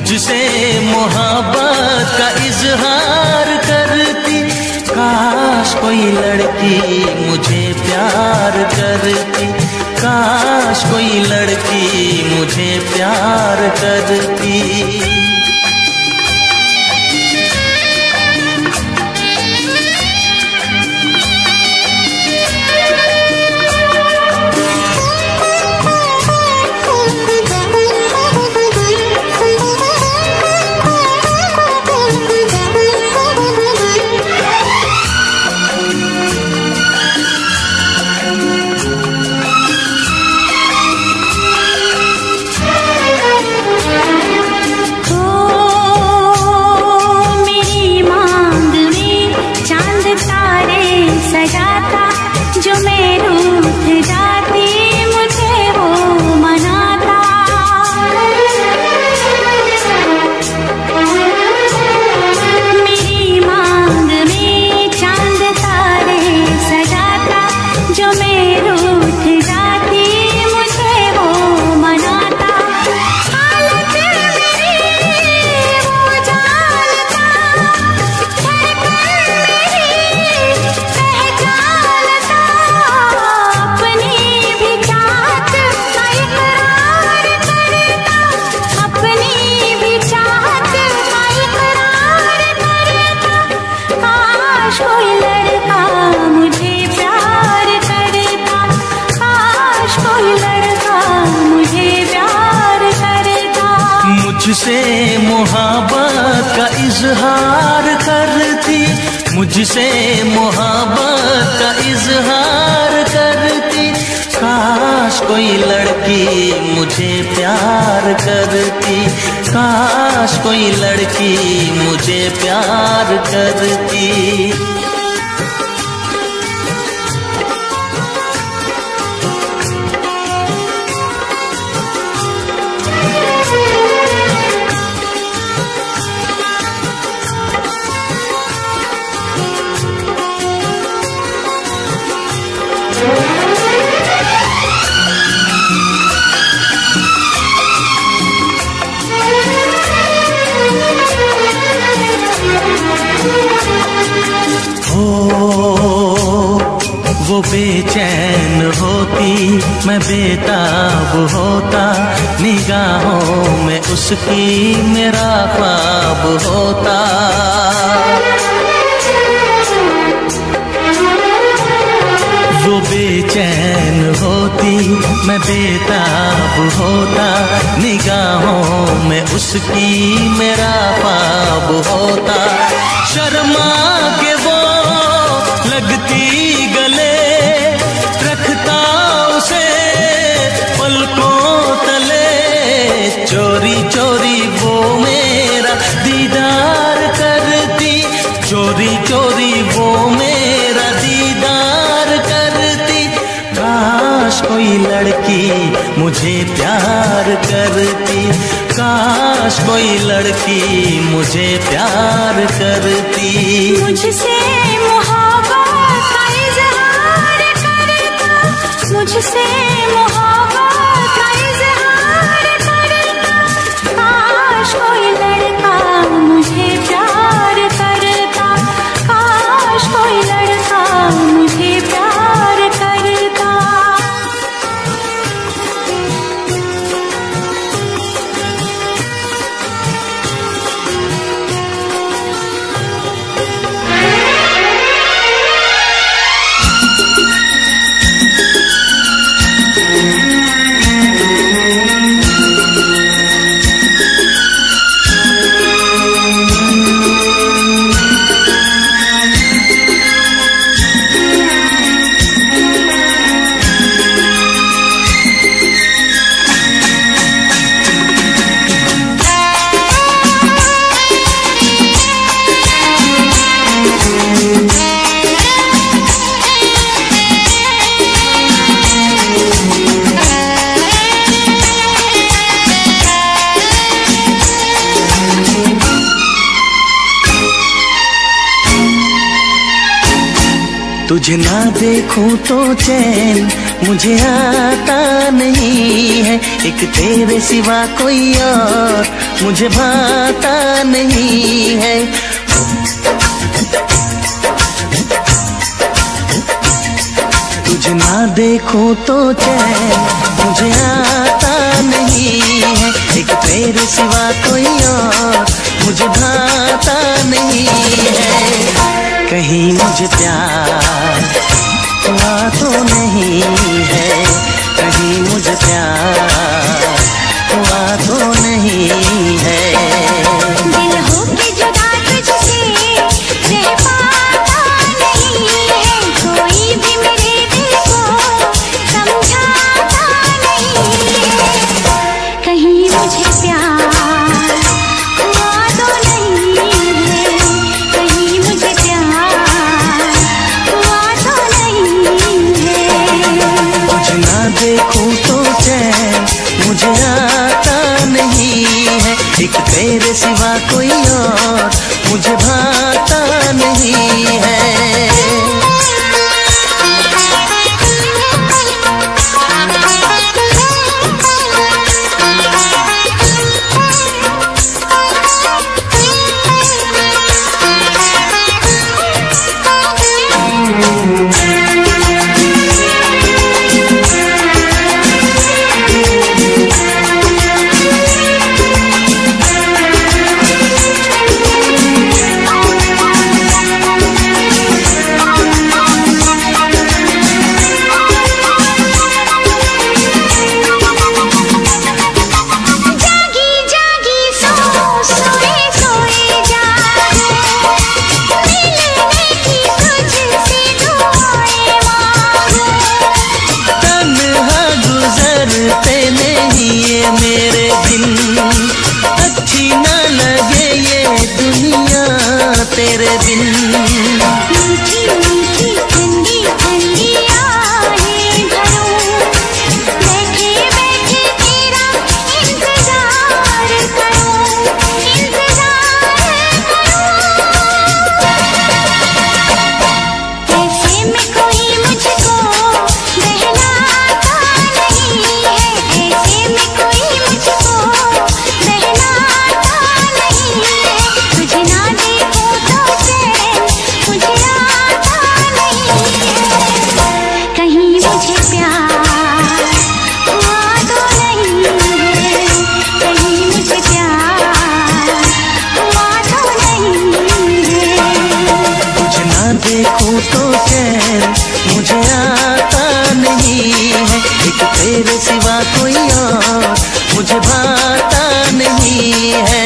मुझसे मोहब्बत का इजहार करती, काश कोई लड़की मुझे प्यार करती, काश कोई लड़की मुझे प्यार करती। मुझसे मोहब्बत का इजहार करती, मुझसे मोहब्बत का इजहार करती, काश कोई लड़की मुझे प्यार करती, काश कोई लड़की मुझे प्यार करती। वो बेचैन होती, मैं बेताब होता, निगाहों में उसकी मेरा ख्वाब होता। वो बेचैन होती, मैं बेताब होता, निगाहों में उसकी मेरा ख्वाब होता। शर्मा के वो लगती गले, रखता उसे पलकों तले, चोरी चोरी वो मेरा दीदार करती, चोरी चोरी वो मेरा दीदार करती। काश कोई लड़की मुझे प्यार करती, काश कोई लड़की मुझे प्यार करती। मुझसे मोहब्बत का इजहार करता, मुझसे मोहब्बत का इजहार करता, काश कोई लड़का मुझे प्यार करता, काश कोई लड़का मुझे प्यार करता। तुझे ना देखूं तो चैन मुझे आता नहीं है, एक तेरे सिवा कोई और मुझे भाता नहीं है। तुझे ना देखूं तो चैन मुझे आता नहीं है, एक तेरे सिवा कोई और मुझे भाता नहीं है। कहीं मुझे प्यार हुआ तो नहीं है, कहीं मुझे प्यार हुआ तो नहीं है। दिल हो के जुदा तुझसे रह पाता नहीं है, कोई भी मेरे दिल को समझाता नहीं है। कहीं मुझे प्यार हुआ तो नहीं है, कहीं मुझे प्यार हुआ तो नहीं है। तुझे ना देखूं तो चैन मुझे आता नहीं है, एक तेरे सिवा कोई और मुझे भाता नहीं है। मेरे दिन अच्छी न लगे ये दुनिया तेरे बिन। मीठी मीठी ठंडी ठंडी आहें भरूं, बैठे बैठे तेरा इंतजार करूं, इंतजार करूं। ऐसे में कोई मुझको बहलाता नहीं है, ऐसे में कोई मुझको बहलाता नहीं है। तुझे ना देखूं तो चैन मुझे आता नहीं है, कहीं मुझे प्यार हुआ तो नहीं है, कहीं मुझे प्यार हुआ तो नहीं है। तुझे ना देखूं तो चैन मुझे आता नहीं है, एक तेरे सिवा कोई और मुझे भाता नहीं है।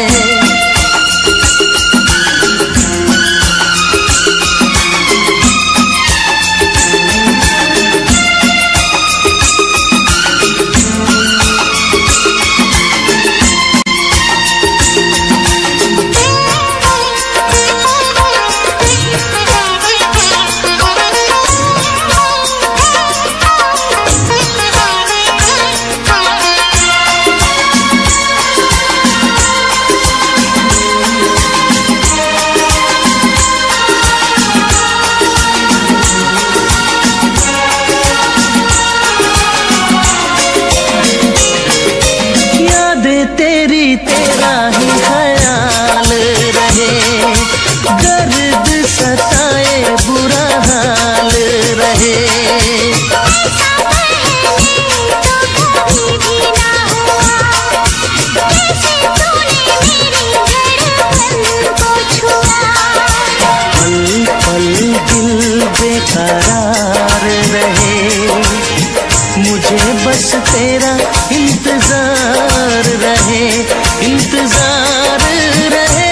तेरी तेरा ही ख्याल रहे, दर्द सताए बुरा हाल रहे। ऐसा पहले तो कभी भी ना हुआ, कैसे तूने मेरी धड़कन को छुआ। पल पल दिल बेकरार रहे, मुझे बस तेरा इंतजार रहे, इंतजार रहे।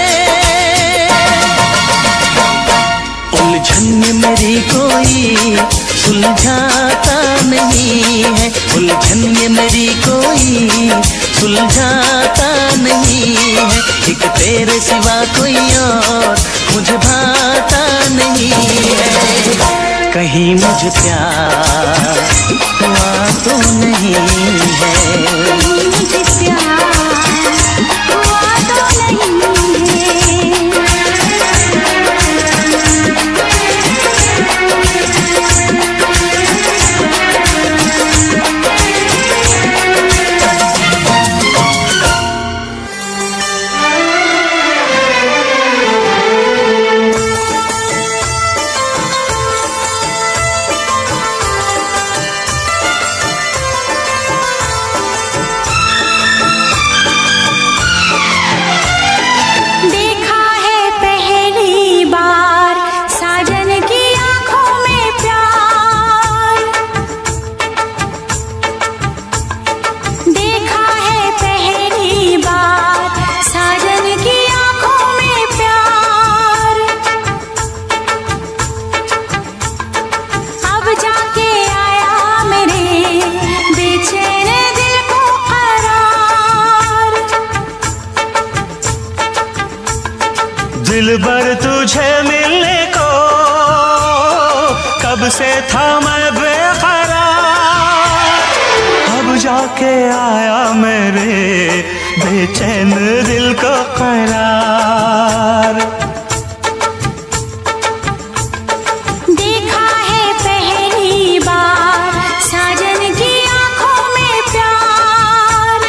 उलझन मेरी कोई सुलझाता नहीं है, उलझन मेरी कोई सुलझाता नहीं है, एक तेरे सिवा कोई और मुझे भाता नहीं है। कहीं मुझे प्यार हुआ तो नहीं है, कहीं मुझे प्यार हुआ तो नहीं है। दिलबर तुझे मिलने को कब से था मैं बेकरार, अब जाके आया मेरे बेचैन दिल को करार। देखा है पहली बार साजन की आंखों में प्यार,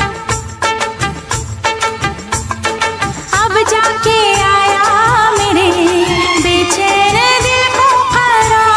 अब जाके आया मेरे बेचैन दिल को करार।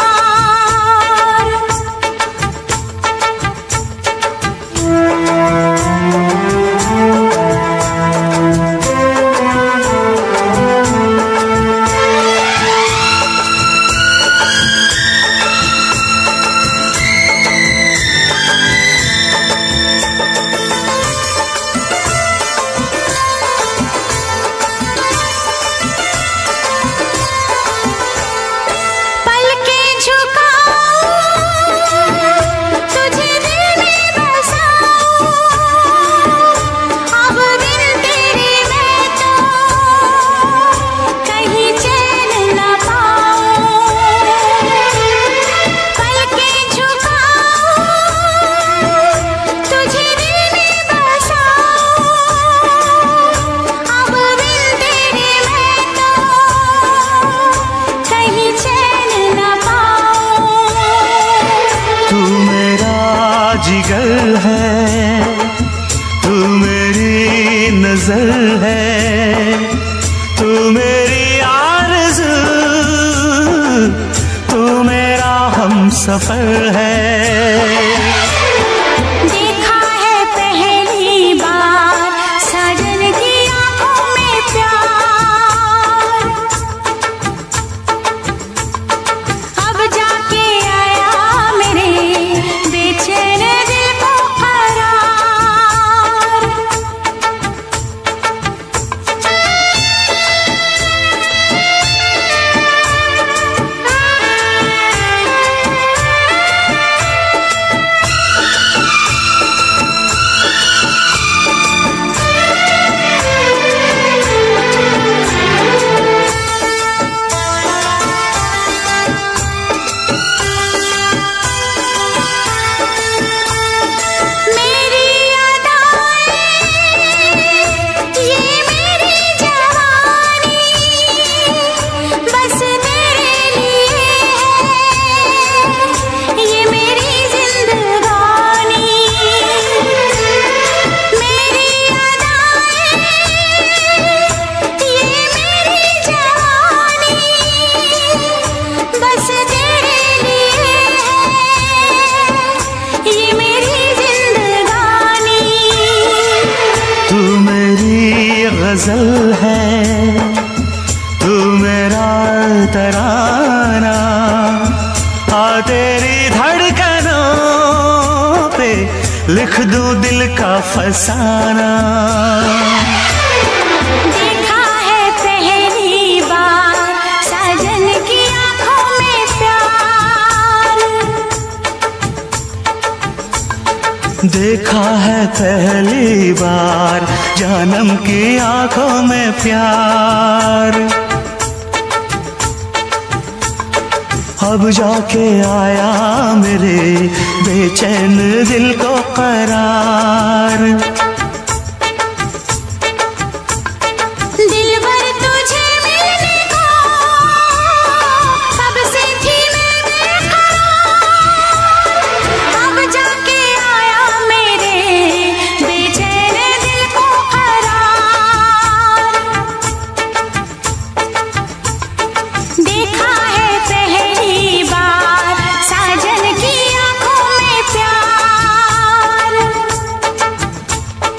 जिगर है तू मेरी नजर है, तू मेरी आरज़ू, तू मेरा हमसफर है। देखा है पहली बार साजन की आंखों में प्यार, अब जाके आया मेरे बेचैन दिल को करार। गजल है तू मेरा तराना, आ तेरी धड़कनों पे लिख दूं दिल का फसाना। देखा है पहली बार साजन की आंखों में प्यार, देखा है पहली बार जानम की आंखों में प्यार, अब जाके आया मेरे बेचैन दिल को करार। दिलबर तुझे मिलने को कब से थी मैं बेकरार, अब जाके आया मेरे बेचैन दिल को करार। देखा है पहली बार साजन की आंखों में प्यार,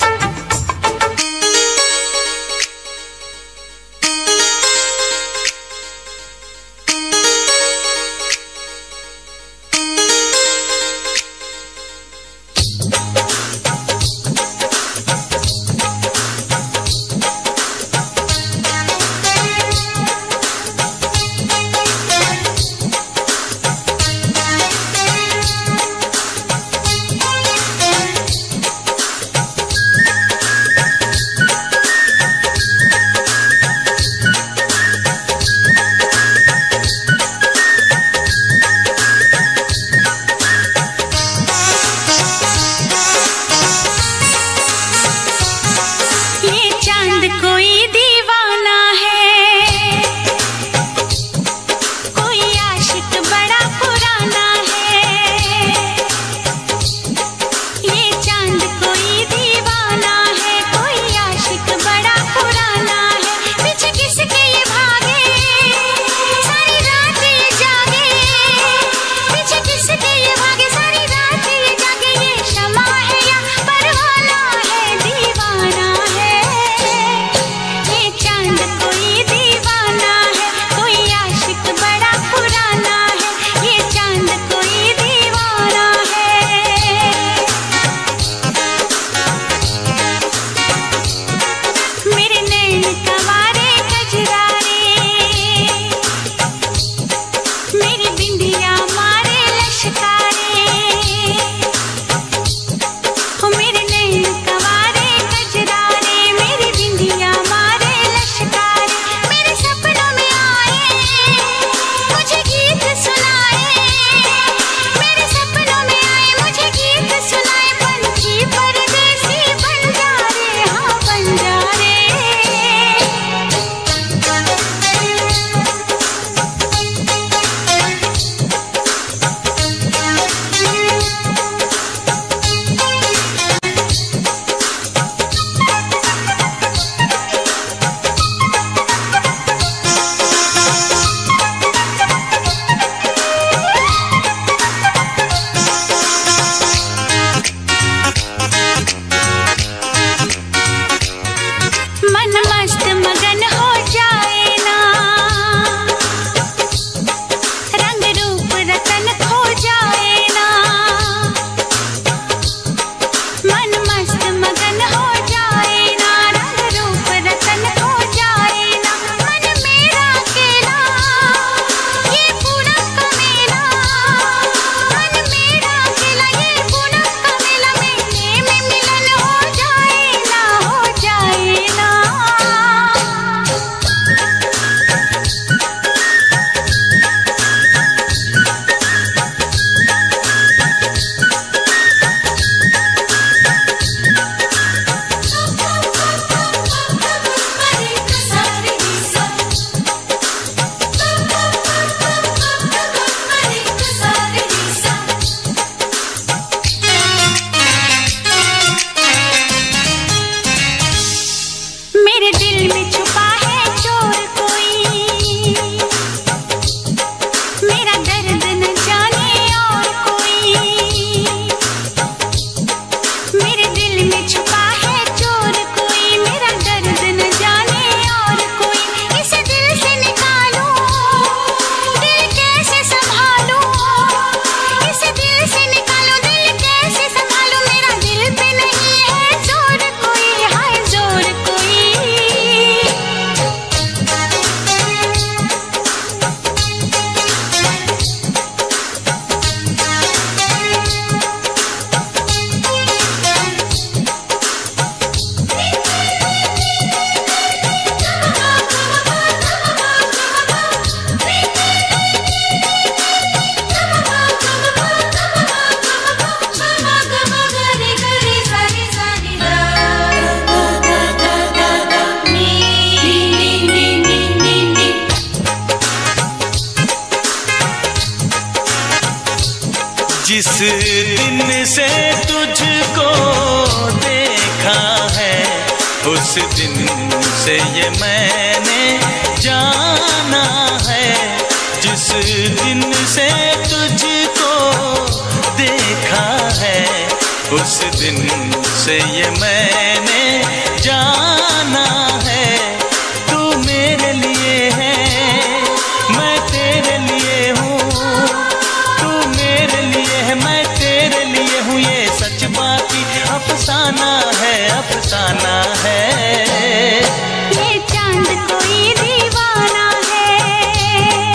जिस दिन से तुझको देखा है उस दिन से ये मैंने जाना है। जिस दिन से तुझको देखा है उस दिन से ये मैंने जाना है। तू मेरे लिए है मैं तेरे लिए हूँ, तू मेरे लिए है मैं तेरे लिए हूँ। ये सच बाकी अफसाना है, अफसाना है। ये चांद कोई दीवाना है,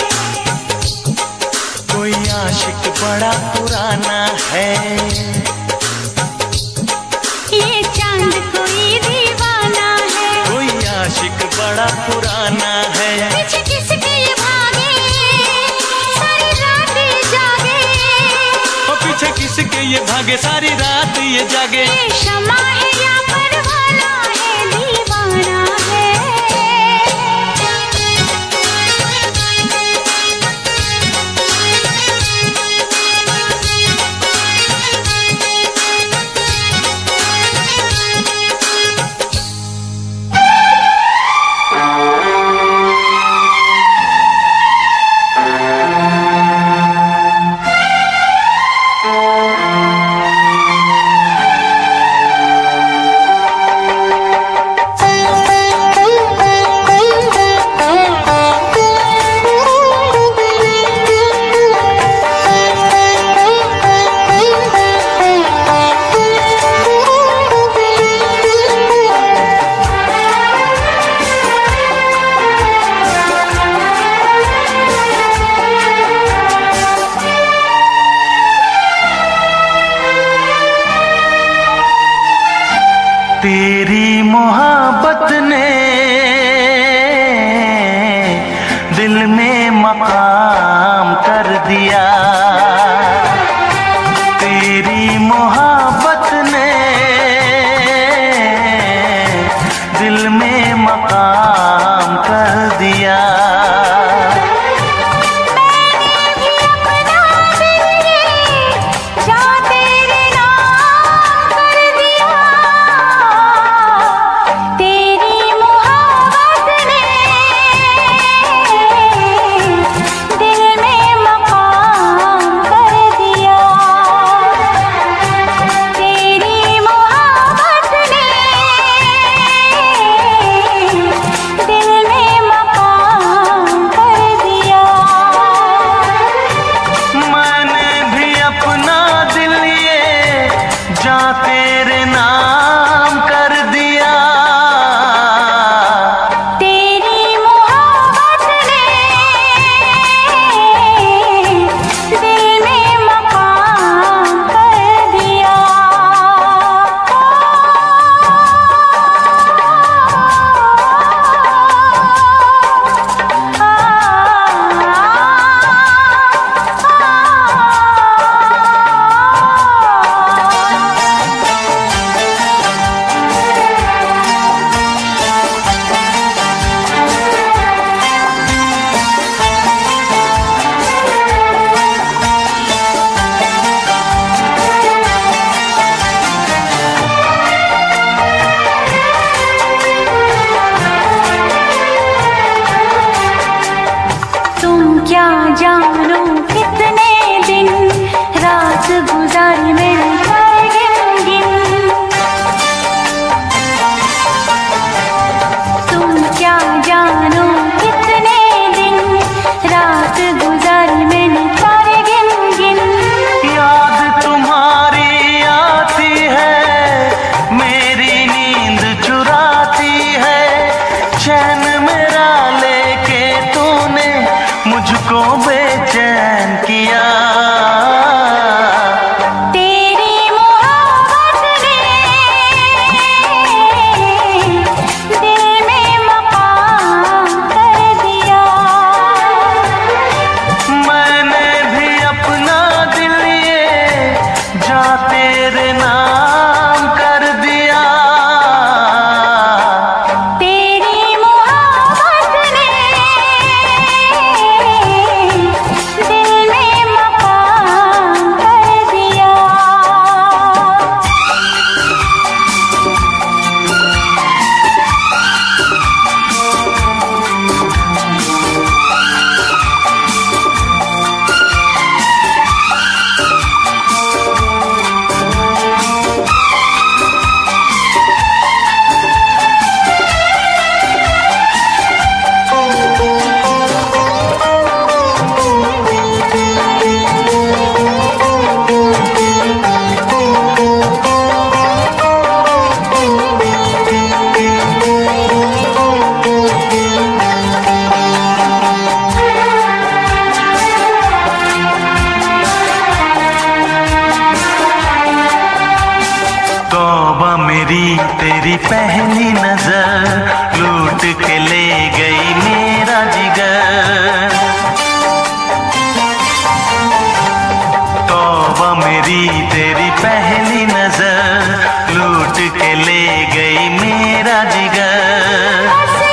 कोई आशिक बड़ा पुराना है। ये चांद कोई दीवाना है, कोई आशिक बड़ा पुराना है। पीछे किसके ये भागे सारी रात ये जागे, और पीछे किसके ये भागे सारी रात ये जागे। ये शमा है या परवाना है, दीवाना है। तेरी मोहब्बत ने दिल में मकाम कर दिया। तेरी मोहब्बत ने दिल में मकाम कर दिया। तेरे नाम कर दिया। तेरी मोहब्बत ने दिल में मकाम कर दिया। क्या जानो कितने दिन रात गुजारी मिलकर गिन गिन। तुम क्या जानो कितने दिन रात गुजारी मिलकर गिन गिन। याद तुम्हारी आती है मेरी नींद चुराती है। चैन मेरा लेके तूने मुझको बेचैन किया। तेरी पहली नजर लूट के ले गई मेरा जिगर। तौबा मेरी तेरी पहली नजर लूट के ले गई मेरा जिगर।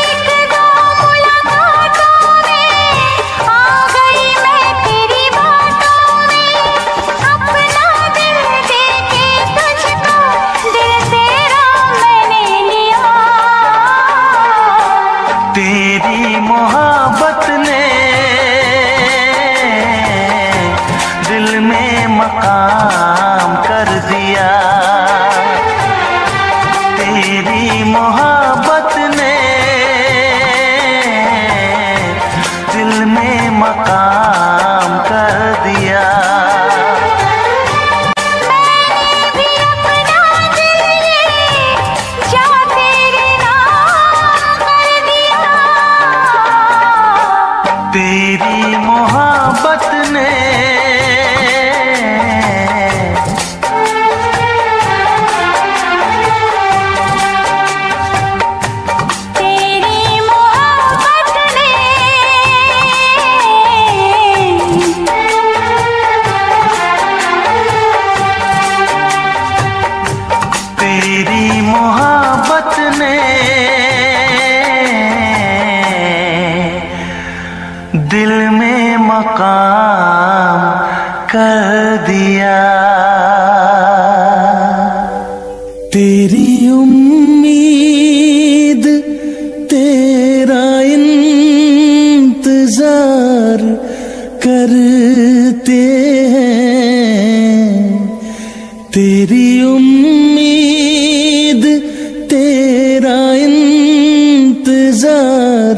तेरी मोहब्बत ने दिल में मकाम कर दिया। तेरी मोहब्बत ने दिल में मकाम कर दिया। तेरी मोहब्बत ने तेरी मोहब्बत ने तेरी मोहब्बत ने दिल में मकाम कर दिया। तेरी उम्मीद तेरा इंतजार करते हैं। तेरी उम्मीद तेरा इंतजार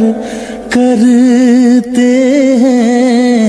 करते हैं।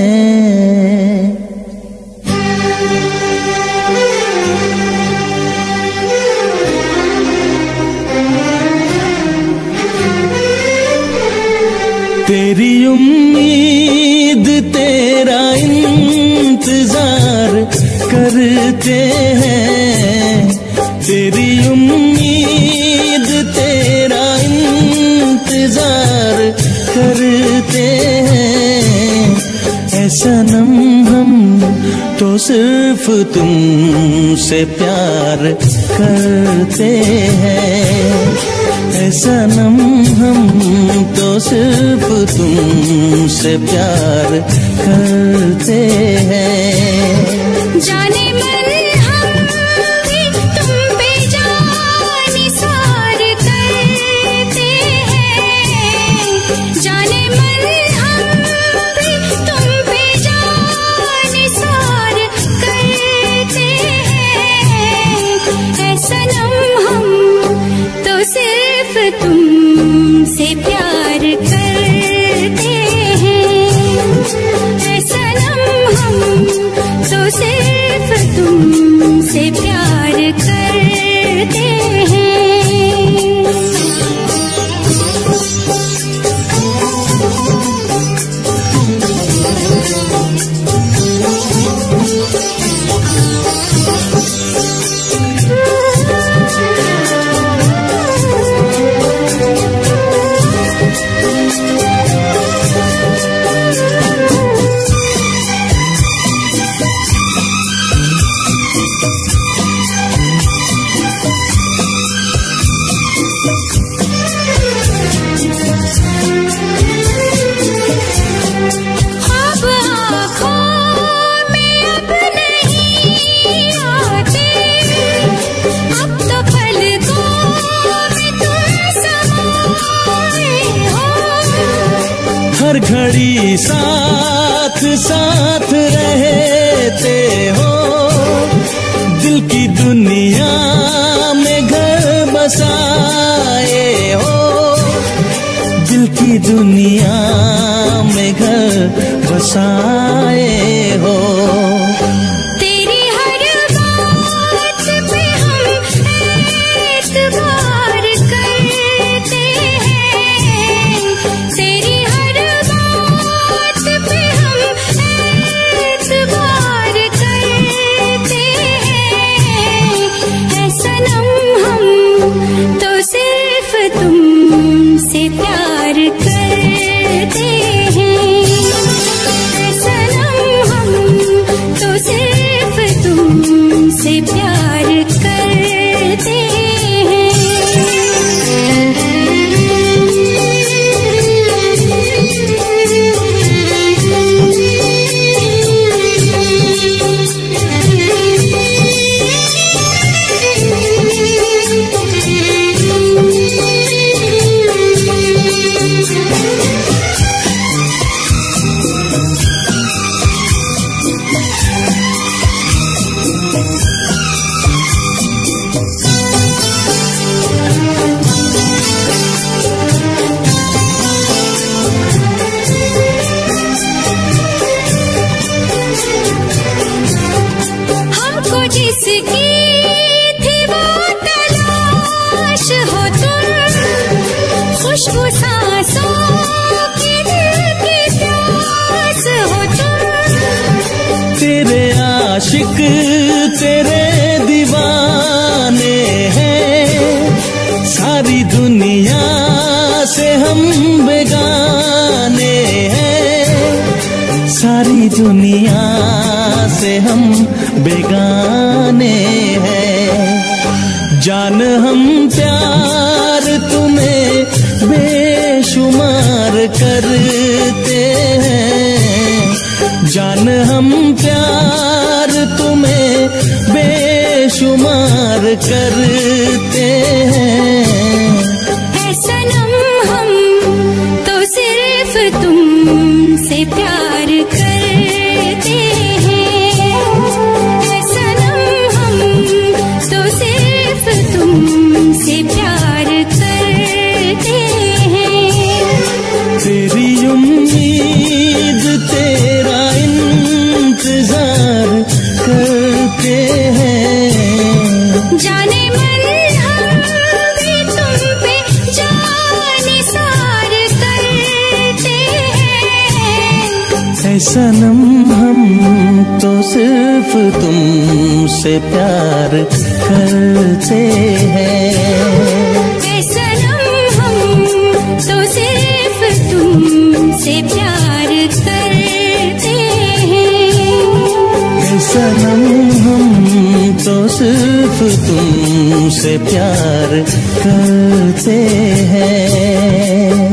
तेरी उम्मीद तेरा इंतजार करते हैं। तेरी उम्मीद तेरा इंतजार करते हैं। ऐ सनम हम तो सिर्फ तुमसे प्यार करते हैं। ऐ सनम हम तो सिर्फ तुमसे प्यार करते हैं। जाने मन हम भी तुम पे जान निसार करते हैं। जाने मन हम भी तुम पे जान निसार करते हैं। ऐ सनम हम तो सिर्फ तुमसे प्यार करते हैं। ऐ सनम हम तो सिर्फ तुमसे प्यार करते हैं। हर घड़ी साथ साथ रहते हो। दिल की दुनिया में घर बसाए हो। दिल की दुनिया में घर बसाए हो। तेरी हर बात पे हम एतबार करते हैं। तेरी हर बात पे हम एतबार करते हैं। ऐ सनम हम आशिक तेरे दीवाने हैं, सारी दुनिया से हम बेगाने हैं, सारी दुनिया से हम बेगाने हैं। जान हम प्यार तुम्हें बेशुमार करते हैं, जान हम प्यार तुम्हें बेशुमार करते हैं। ऐ सनम हम तो सिर्फ तुमसे प्यार करते हैं, ऐ सनम हम तो सिर्फ तुमसे प्यार करते हैं। तेरी उम्मीद तेरा इंतजार करते हैं, जाने मन हम भी तुम पे जाने सार करते हैं। ऐ सनम हम तो सिर्फ तुमसे प्यार करते हैं, ऐ सनम हम तो सिर्फ तुमसे प्यार करते हैं। ऐ सनम हम तो सिर्फ तुमसे प्यार करते हैं।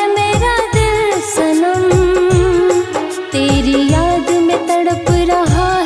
तेरी याद में तड़प रहा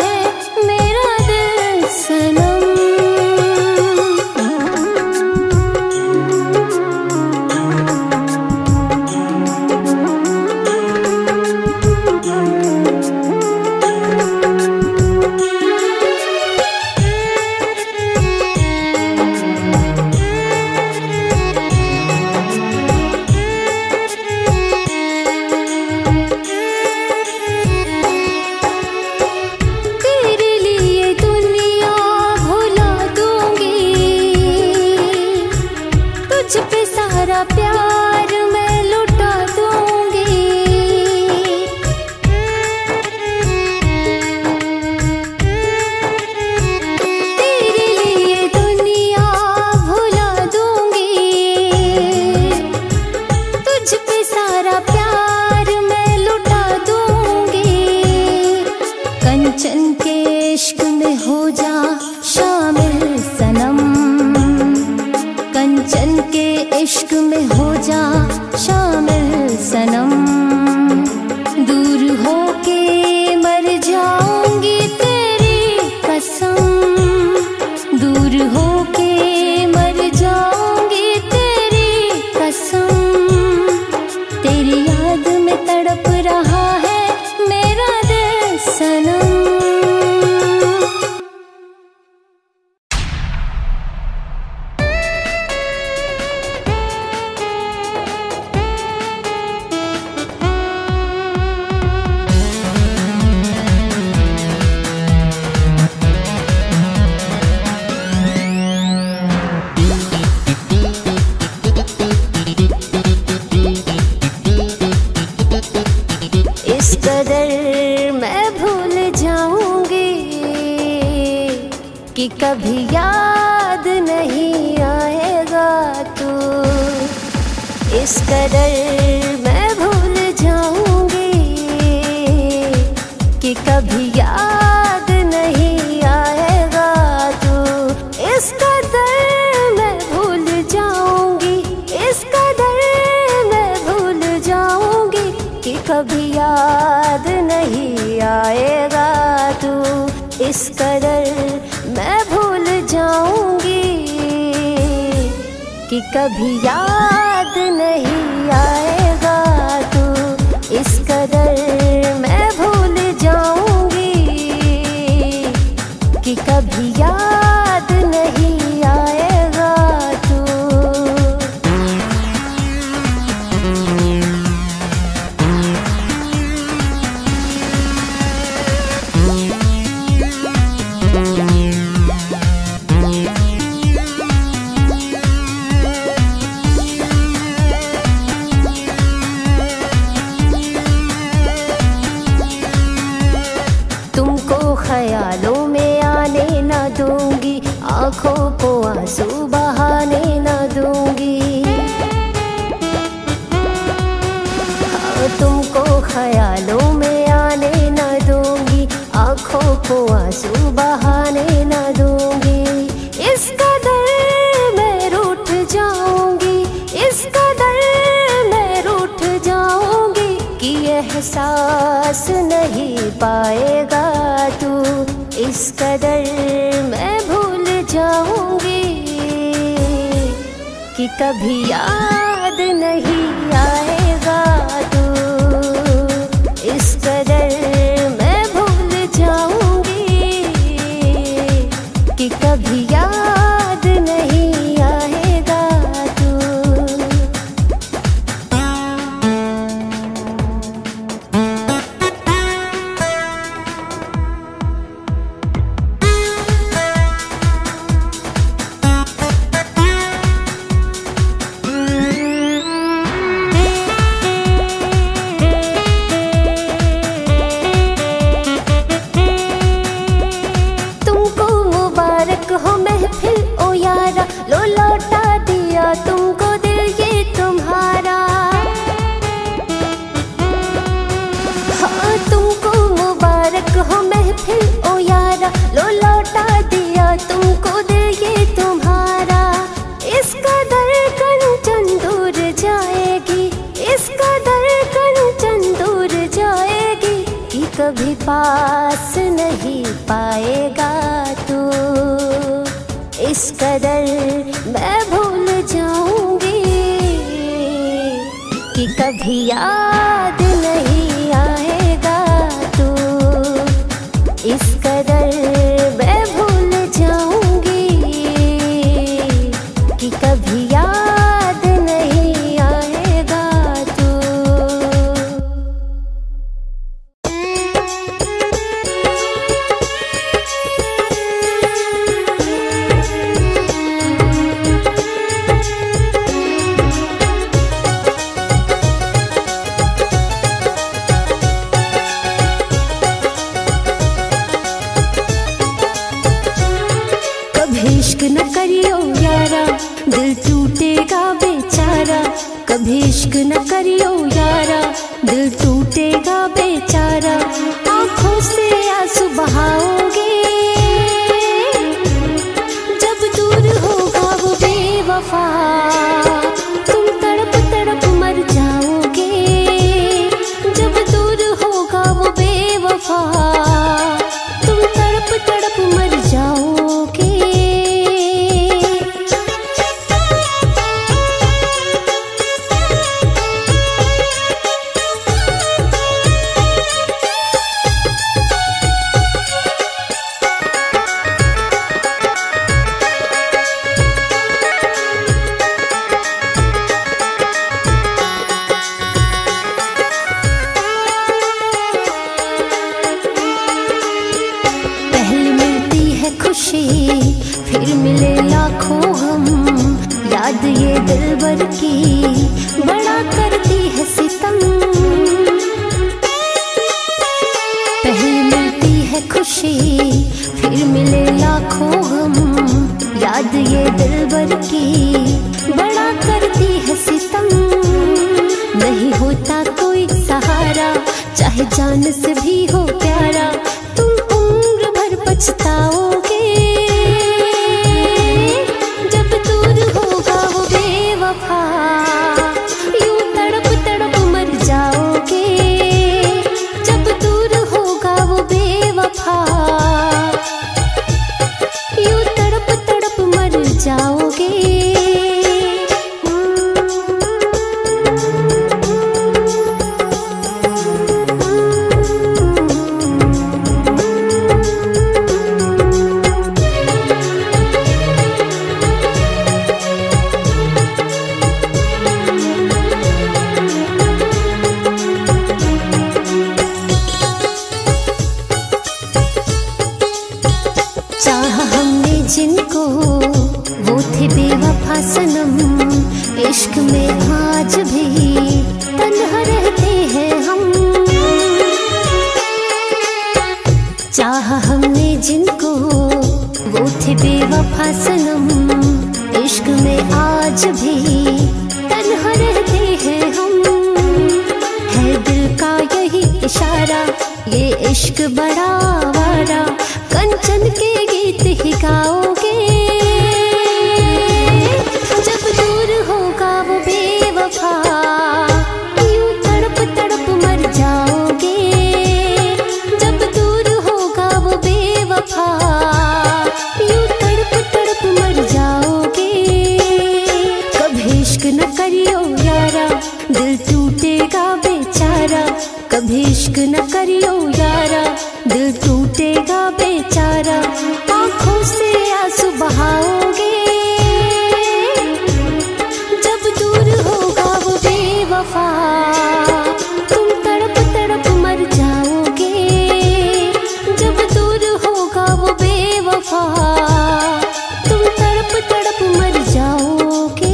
कदर मैं भूल जाऊंगी कि कभी याद नहीं आएगा तू। इस कदर मैं भूल जाऊंगी कि कभी याद नहीं आएगा तू। इस कदर मैं भूल जाऊंगी, इस कदर मैं भूल जाऊंगी कि कभी याद नहीं आएगा तू। इस कदर मैं भूल जाऊंगी कि कभी याद नहीं आएगा तू। इस कदर मैं भूल जाऊंगी कि कभी याद नहीं आएगा तू। ख्यालों में आने न दूंगी, आँखों को आंसू बहाने न दूंगी। तुमको ख्यालों में आने न दूंगी, आँखों को आंसू बहाने न दूंगी। इस कदर मैं रूठ जाऊंगी, इस कदर मैं रूठ जाऊंगी कि एहसास नहीं पाएगा तू। इस कदर मैं भूल जाऊंगी कि कभी याद नहीं आएगा तू। इस कदर मैं भूल जाऊंगी कि कभी याद नहीं आएगा तू। लो लौटा दिया तुमको दिल ये तुम्हारा। हाँ तुमको मुबारक हो महफिल ओ यारा, लो लौटा दिया तुमको दिल ये तुम्हारा। इस कदर कंचन दूर जाएगी, इस कदर कंचन दूर जाएगी कि कभी पास नहीं पाएगा तू। इस कदर मैं भूल जाऊंगी कि कभी याद नहीं आएगा तू। इस कदर मैं भूल जाऊंगी कि कभी याद नहीं आएगा तू। इश्क न करियो यारा, दिल टूटेगा बेचारा। कभी इश्क न करियो यारा, दिल टूटेगा बेचारा। आँखों से आंसू बहाओगे जब दूर होगा वो बेवफा। तुम तड़प तड़प मर जाओगे जब दूर होगा वो बेवफा। तुम तड़प तड़प मर जाओगे। फिर मिले लाखों गम, याद ये दिलबर की बड़ा करती है सितम। खुशी, फिर मिले लाखों गम। याद ये दिलबर की बड़ा करती है सितम। नहीं होता कोई सहारा, चाहे जान से भी हो प्यारा, तुम उम्र भर पछताओगे। जब दूर होगा वो बेवफा, यूं तड़प तड़प मर जाओगे। जब दूर होगा वो बेवफा, यूं तड़प तड़प मर जाओगे। जिनको वो थे बेवफा सनम, इश्क में आज भी तन्हा रहते हैं हम। चाहा हमने जिनको वो थे बेवफा सनम, इश्क में आज भी तन्हा रहते हैं हम। है दिल का यही इशारा, ये इश्क बड़ा आवारा, कंचन के गीत ही गाओगे। जब दूर होगा वो बेवफा, यूं तड़प तड़प मर जाओगे। जब दूर होगा वो बेवफा, यूं तड़प तड़प मर जाओगे। कभी इश्क न करियो यारा, दिल टूटेगा बेचारा। कभी इश्क न करियो यारा, दिल टूटेगा बेचारा। आँखों से आंसू बहाओगे। जब दूर होगा वो बेवफा, तुम तड़प तड़प मर जाओगे। जब दूर होगा वो बेवफा, तुम तड़प तड़प मर जाओगे।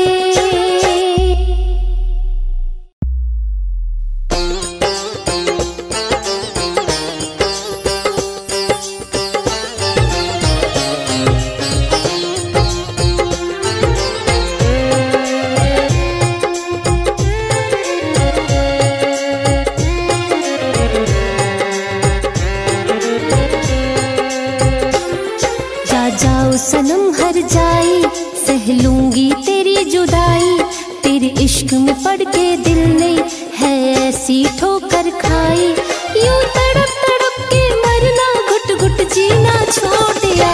सनम हर जाई, सह लूंगी तेरी जुदाई। तेरे इश्क में पड़ के दिल ने है ऐसी ठोकर खाई। यूं तड़प तड़प के मरना, घुट घुट जीना छोड़ दिया।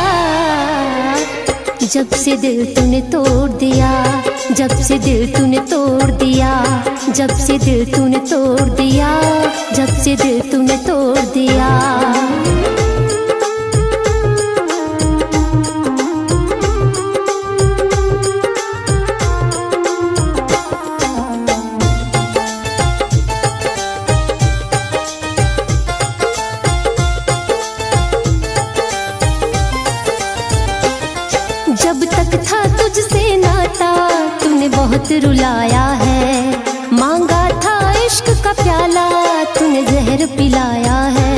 जब से दिल तूने तोड़ दिया, जब से दिल तूने तोड़ दिया, जब से दिल तूने तोड़ दिया, जब से दिल तूने तोड़ दिया। जब तक था तुझसे नाता, तूने बहुत रुलाया है। मांगा था इश्क का प्याला, तूने जहर पिलाया है।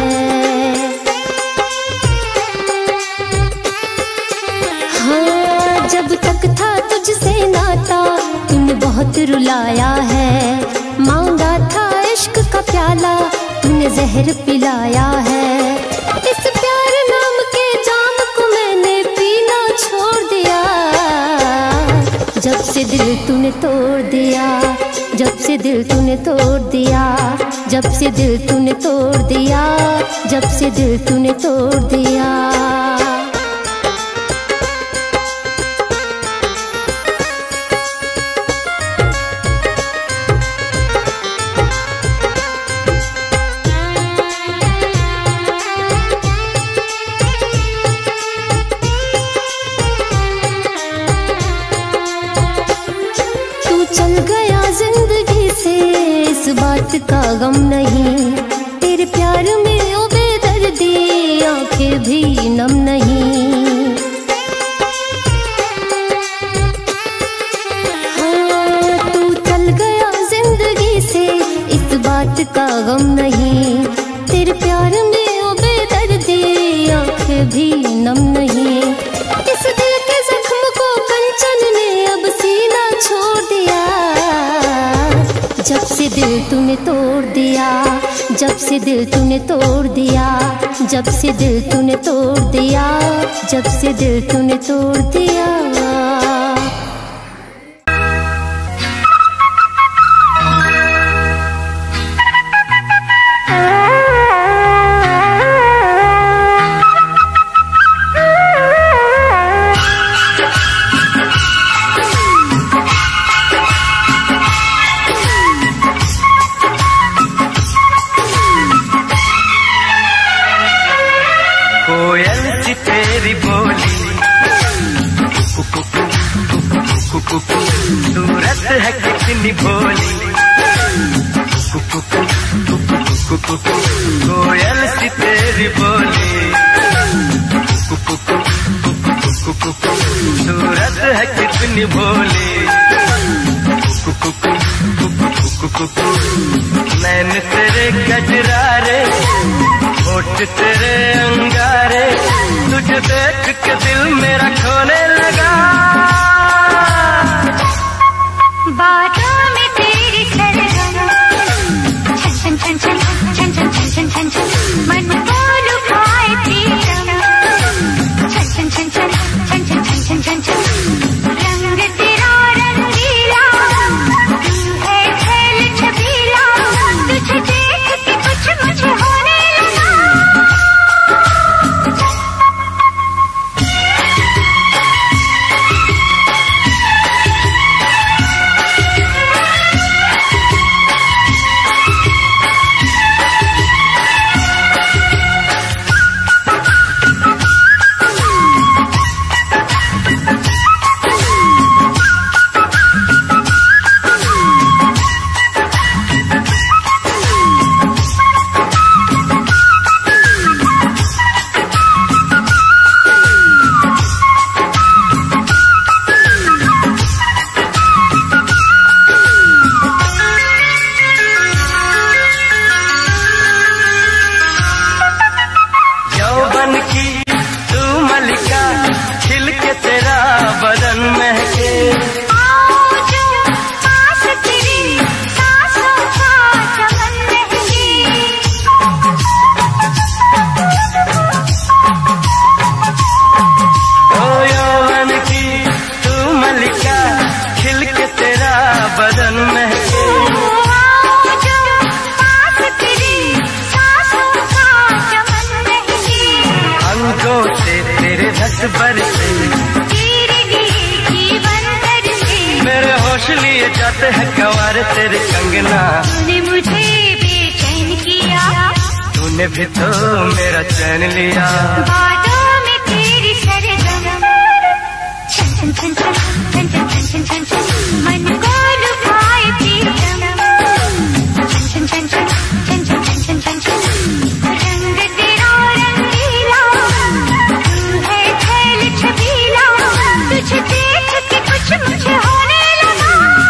हाँ, जब तक था तुझसे नाता, तूने बहुत रुलाया है। मांगा था इश्क का प्याला, तूने जहर पिलाया है। इस प्यार नाम के जाम को मैंने पीना छोड़ दिया। जब से दिल तूने तोड़ दिया, जब से दिल तूने तोड़ दिया, जब से दिल तूने तोड़ दिया, जब से दिल तूने तोड़ दिया। चल गया जिंदगी से, इस बात का गम नहीं। तेरे प्यार में ओ बेदर्दी, आंखें भी नम नहीं। हाँ, तू चल गया जिंदगी से, इस बात का गम नहीं। तेरे प्यार में ओ बेदर्दी, दिल तूने तोड़ दिया, जब से दिल तूने तोड़ दिया, जब से दिल तूने तोड़ दिया, जब से दिल तूने तोड़ दिया। सूरत है कितनी भोली, कोयल सी तेरी बोली, सूरत है कितनी भोली, नैन तेरे गजरारे, होठ तेरे अंगारे, तुझे देख के दिल मेरा खोने लगा। बातों में तेरी सरगम, छन छन छन छन छन छन छन छन छन, मन को लुभाए प्रीतम, छन छन छन छन छन छन छन छन छन, रंग तेरा रंगीला, तू है खेल छबीला, तुझे देख के कुछ मुझे होने लगा। मेरे होश लिए जाते हैं कवारे तेरे कंगना, तूने मुझे बेचैन किया, तूने भी तो मेरा चैन लिया। बातों में तेरी सरगम, छन छन छन छन छन छन छन छन, मन को लुभाए प्रीतम, छन छन छन छन छन छन छन छन, रंग तेरा रंगीला, तू है खेल छबीला, तुझे देख के कुछ मुझे होने लगा।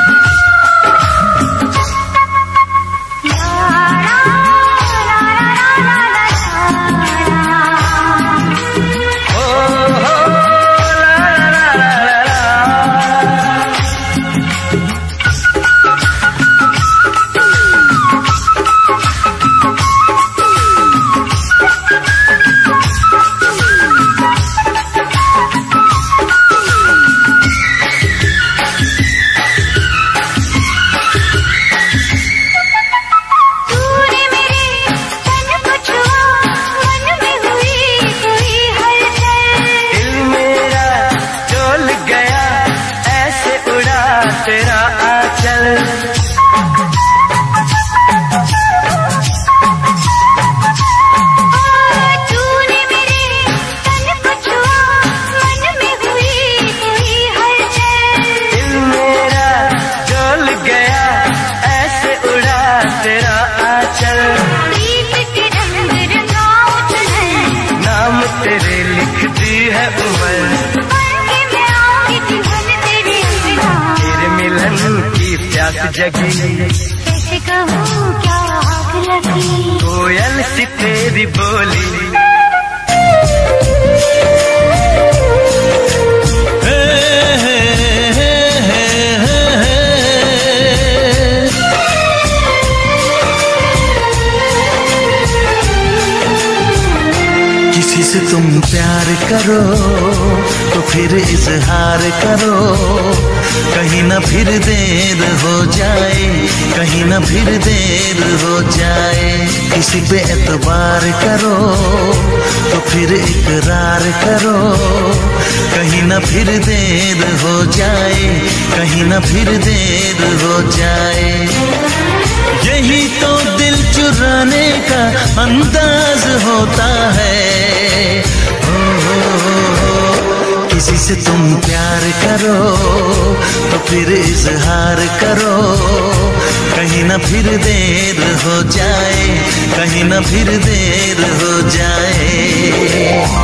तेरा आंचल तूने मेरे तन को छुआ, मन में हुई कोई हलचल, दिल मेरा डोल गया ऐसे उड़ा तेरा आंचल, प्रीत के रंग रंगाओ तुझे, नाम तेरे लिख दी है उम्र, मिलन की प्यास जगी, कैसे कहूँ क्या आग लगी, कोयल सी तेरी बोली। किसी से तुम प्यार करो तो फिर इजहार करो, कहीं ना फिर देर हो जाए, कहीं ना फिर देर हो जाए। किसी पे एतबार करो तो फिर इकरार करो, कहीं ना फिर देर हो जाए, कहीं ना फिर देर हो जाए। यही तो दिल चुराने का अंदाज होता है। किसी से तुम प्यार करो तो फिर इजहार करो, कहीं ना फिर देर हो जाए, कहीं ना फिर देर हो जाए।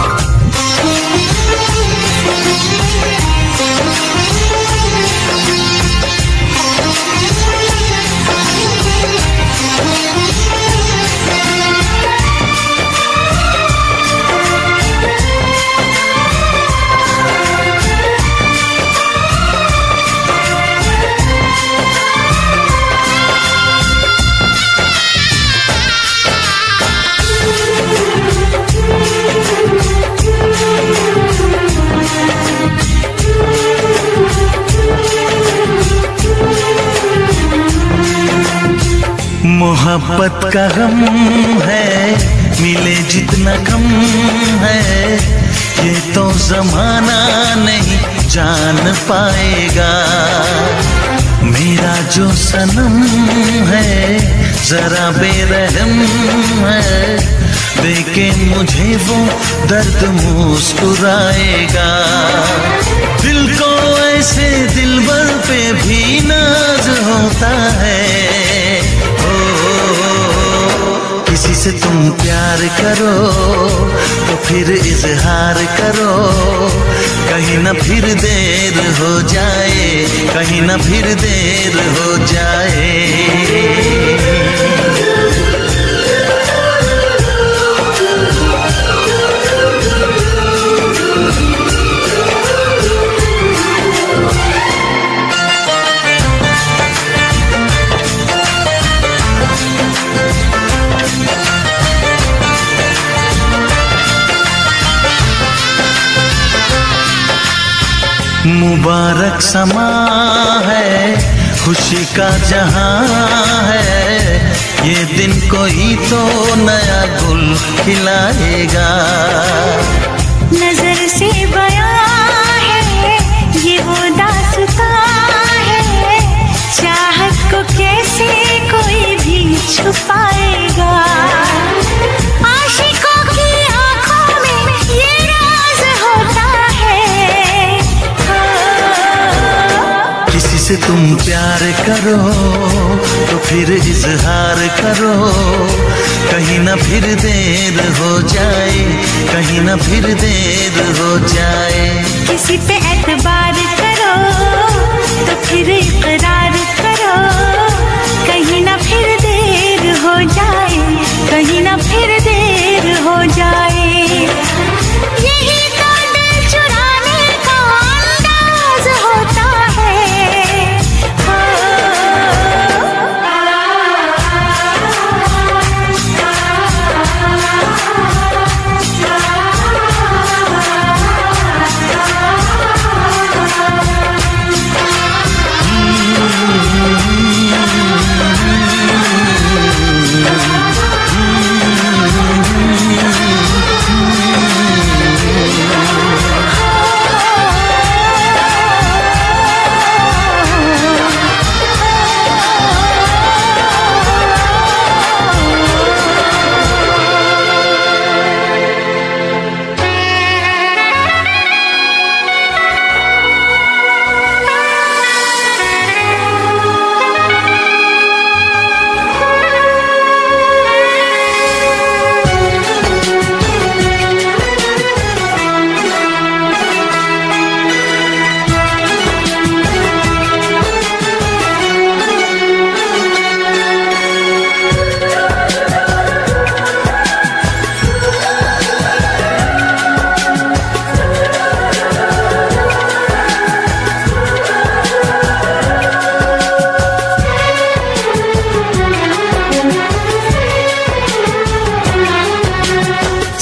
मोहब्बत का गम है, मिले जितना कम है, ये तो जमाना नहीं जान पाएगा। मेरा जो सनम है जरा बेरहम है, देखे मुझे वो दर्द मुस्कुराएगा। दिल को ऐसे दिलबर पे भी नाज होता है। किसी से तुम प्यार करो तो फिर इजहार करो, कहीं ना फिर देर हो जाए, कहीं ना फिर देर हो जाए। मुबारक समा है, खुशी का जहां है, ये दिन कोई तो नया गुल खिलाएगा। नजर से बयां है ये वो दास्तां है, चाहत को कैसे कोई भी छुपाएगा। आशिकों की आंखों में ये राज होता है। किसी से तुम प्यार करो तो फिर इजहार करो, कहीं ना फिर देर हो जाए, कहीं ना फिर देर हो जाए। किसी पे एतबार करो तो फिर इकरार करो, कहीं ना फिर देर हो जाए, कहीं ना फिर देर हो जाए। यही तो दिल चुराने का अंदाज होता है।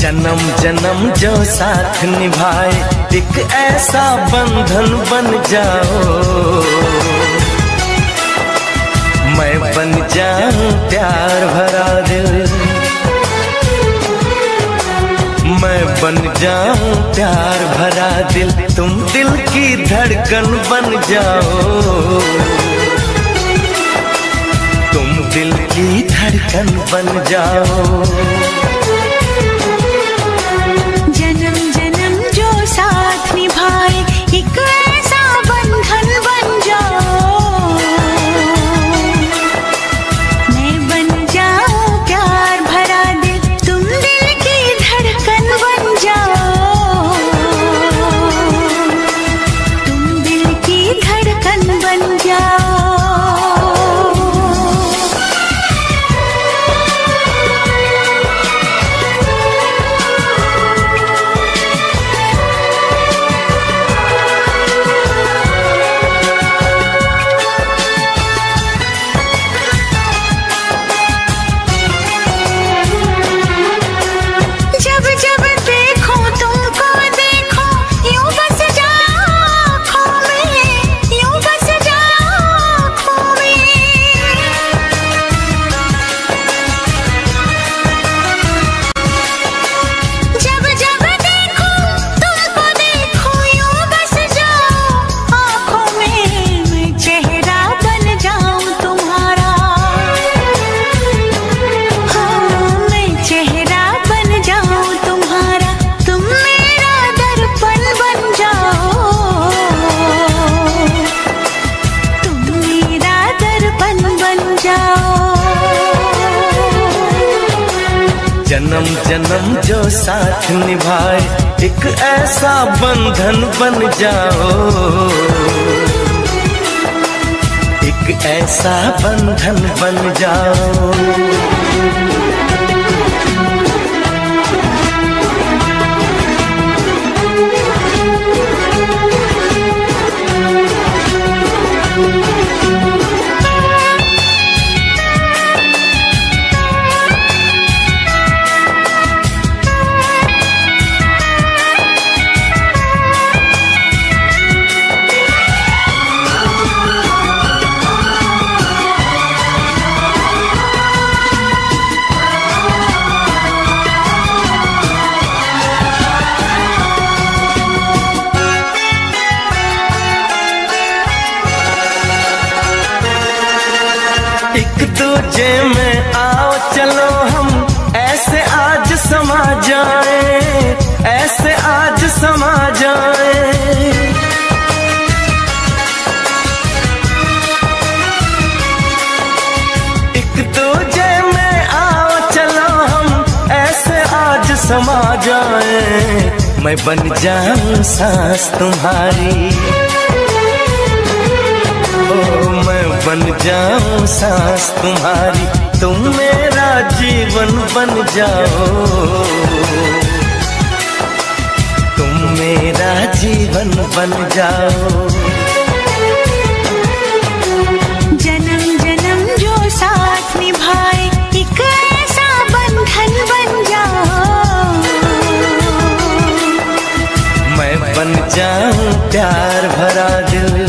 जन्म जन्म जो साथ निभाए एक ऐसा बंधन बन जाओ, मैं बन जाऊं प्यार भरा दिल, मैं बन जाऊं प्यार भरा दिल, तुम दिल की धड़कन बन जाओ, तुम दिल की धड़कन बन जाओ। जन्म जन्म जो साथ निभाए एक ऐसा बंधन बन जाओ, मैं बन जाऊं प्यार भरा दिल, तुम दिल की धड़कन बन जाओ, तुम दिल की धड़कन बन जाओ। जन्म जन्म जो साथ निभाए एक ऐसा बंधन बन जाओ, एक ऐसा बंधन बन जाओ। दूजे में आओ चलो हम ऐसे आज समा जाए, ऐसे आज समा जाए। एक दूजे में आओ चलो हम ऐसे आज समा जाए, मैं बन जाऊं सांस तुम्हारी, मैं बन जाऊं सांस तुम्हारी, तुम मेरा जीवन बन जाओ, तुम मेरा जीवन बन जाओ। जन्म जन्म जो साथ निभाए एक ऐसा बंधन बन जाओ, मैं बन जाऊं प्यार भरा दिल,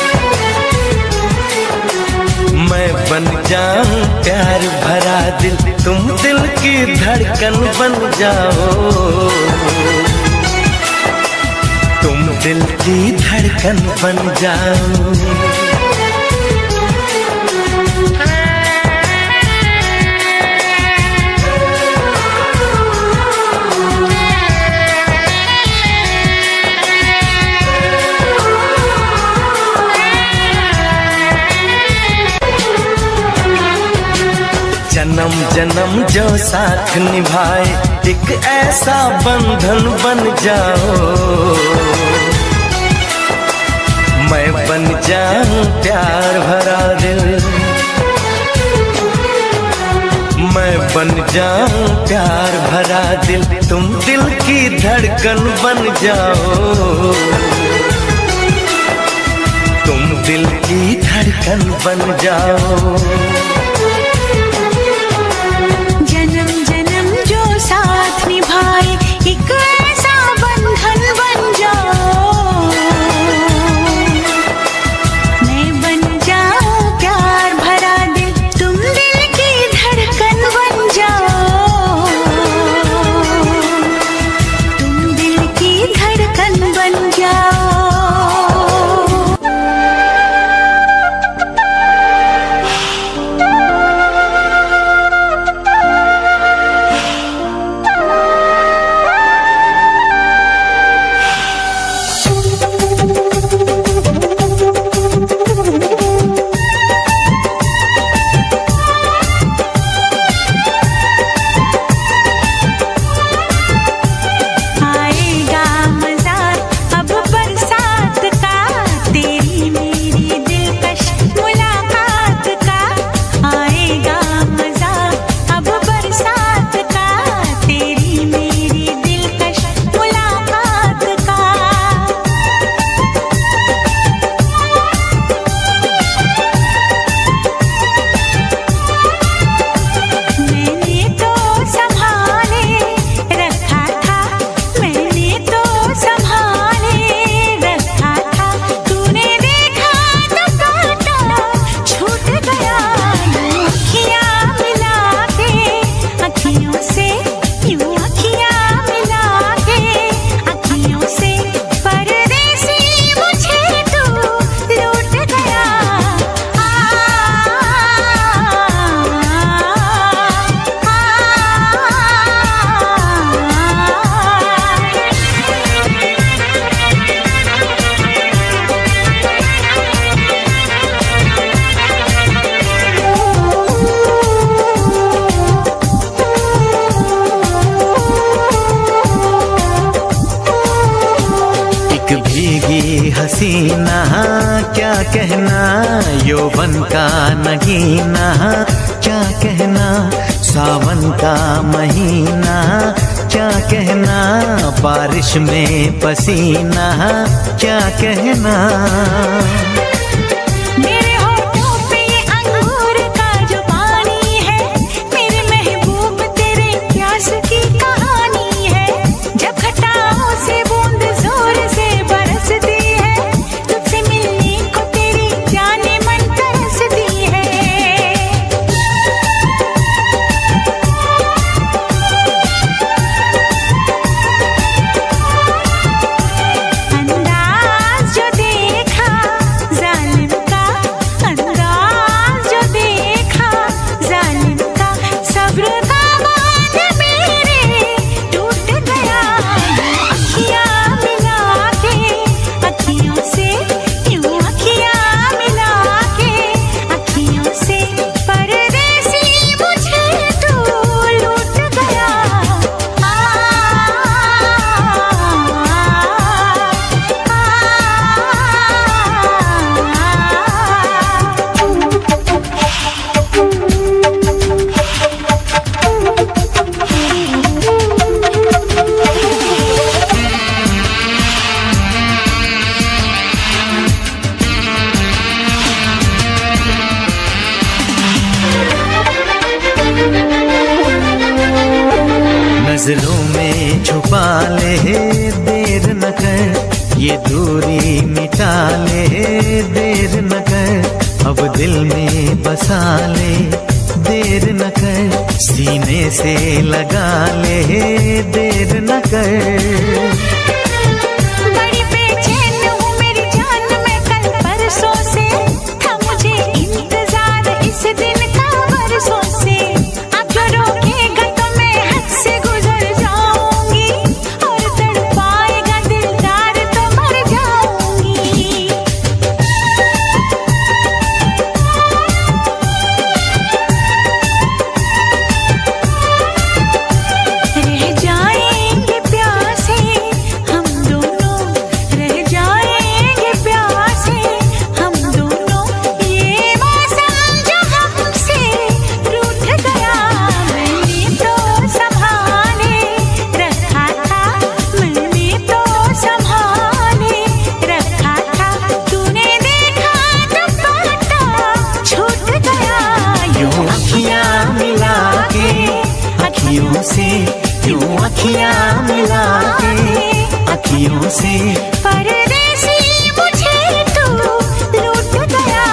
मैं बन जाऊं प्यार भरा दिल, तुम दिल की धड़कन बन जाओ, तुम दिल की धड़कन बन जाओ। जन्म जन्म जो साथ निभाए एक ऐसा बंधन बन जाओ, मैं बन जाऊं प्यार भरा दिल, मैं बन जाऊं प्यार भरा दिल, तुम दिल की धड़कन बन जाओ, तुम दिल की धड़कन बन जाओ। जन्म जन्म जो साथ निभाए हसीना क्या कहना, यौवन का नगीना क्या कहना, सावन का महीना क्या कहना, बारिश में पसीना क्या कहना। मेरे होठों पे ये अंगूर का जो पानी है, मेरे महबूब तेरे प्यास की कहानी है। जब घटाओं से बूंद जोर से बरसती है, तुझसे मिलने को तेरी जाने मन तरसती है। अंदाज जो देखा जालिम का, अंदाज जो देखा जालिम का, सब्र का बांध मेरे टूट गया। अखियाँ मिला के अखियों से, यूं अखियाँ मिला के अखियों से, परदेसी मुझे तू लूट गया। नजरों में छुपा ले देर न कर, ये दूरी मिटा ले देर न कर, अब दिल में बसा ले देर न कर, सीने से लगा ले देर न कर। बड़ी बेचैन हूँ मेरी जान, मैं कल परसों से, था मुझे इंतजार इस दिन का बरसों से। अब जो रोकेगा तो मैं हद से गुजर जाऊंगी, और तड़पाएगा दिलदार तो मर जाऊंगी। रह जाएंगे प्यासे हम दोनों, रह जाएंगे प्यासे हम दोनों, ये मौसम जो हमसे रूठ गया। मैंने तो संभाले रखा था, मैंने तो संभाले रखा था, तूने देखा तो पता छूट गया। यूं अखियाँ मिला के अखियों से, यूं अखियाँ मिला के अखियों से, परदेसी मुझे तू लूट गया।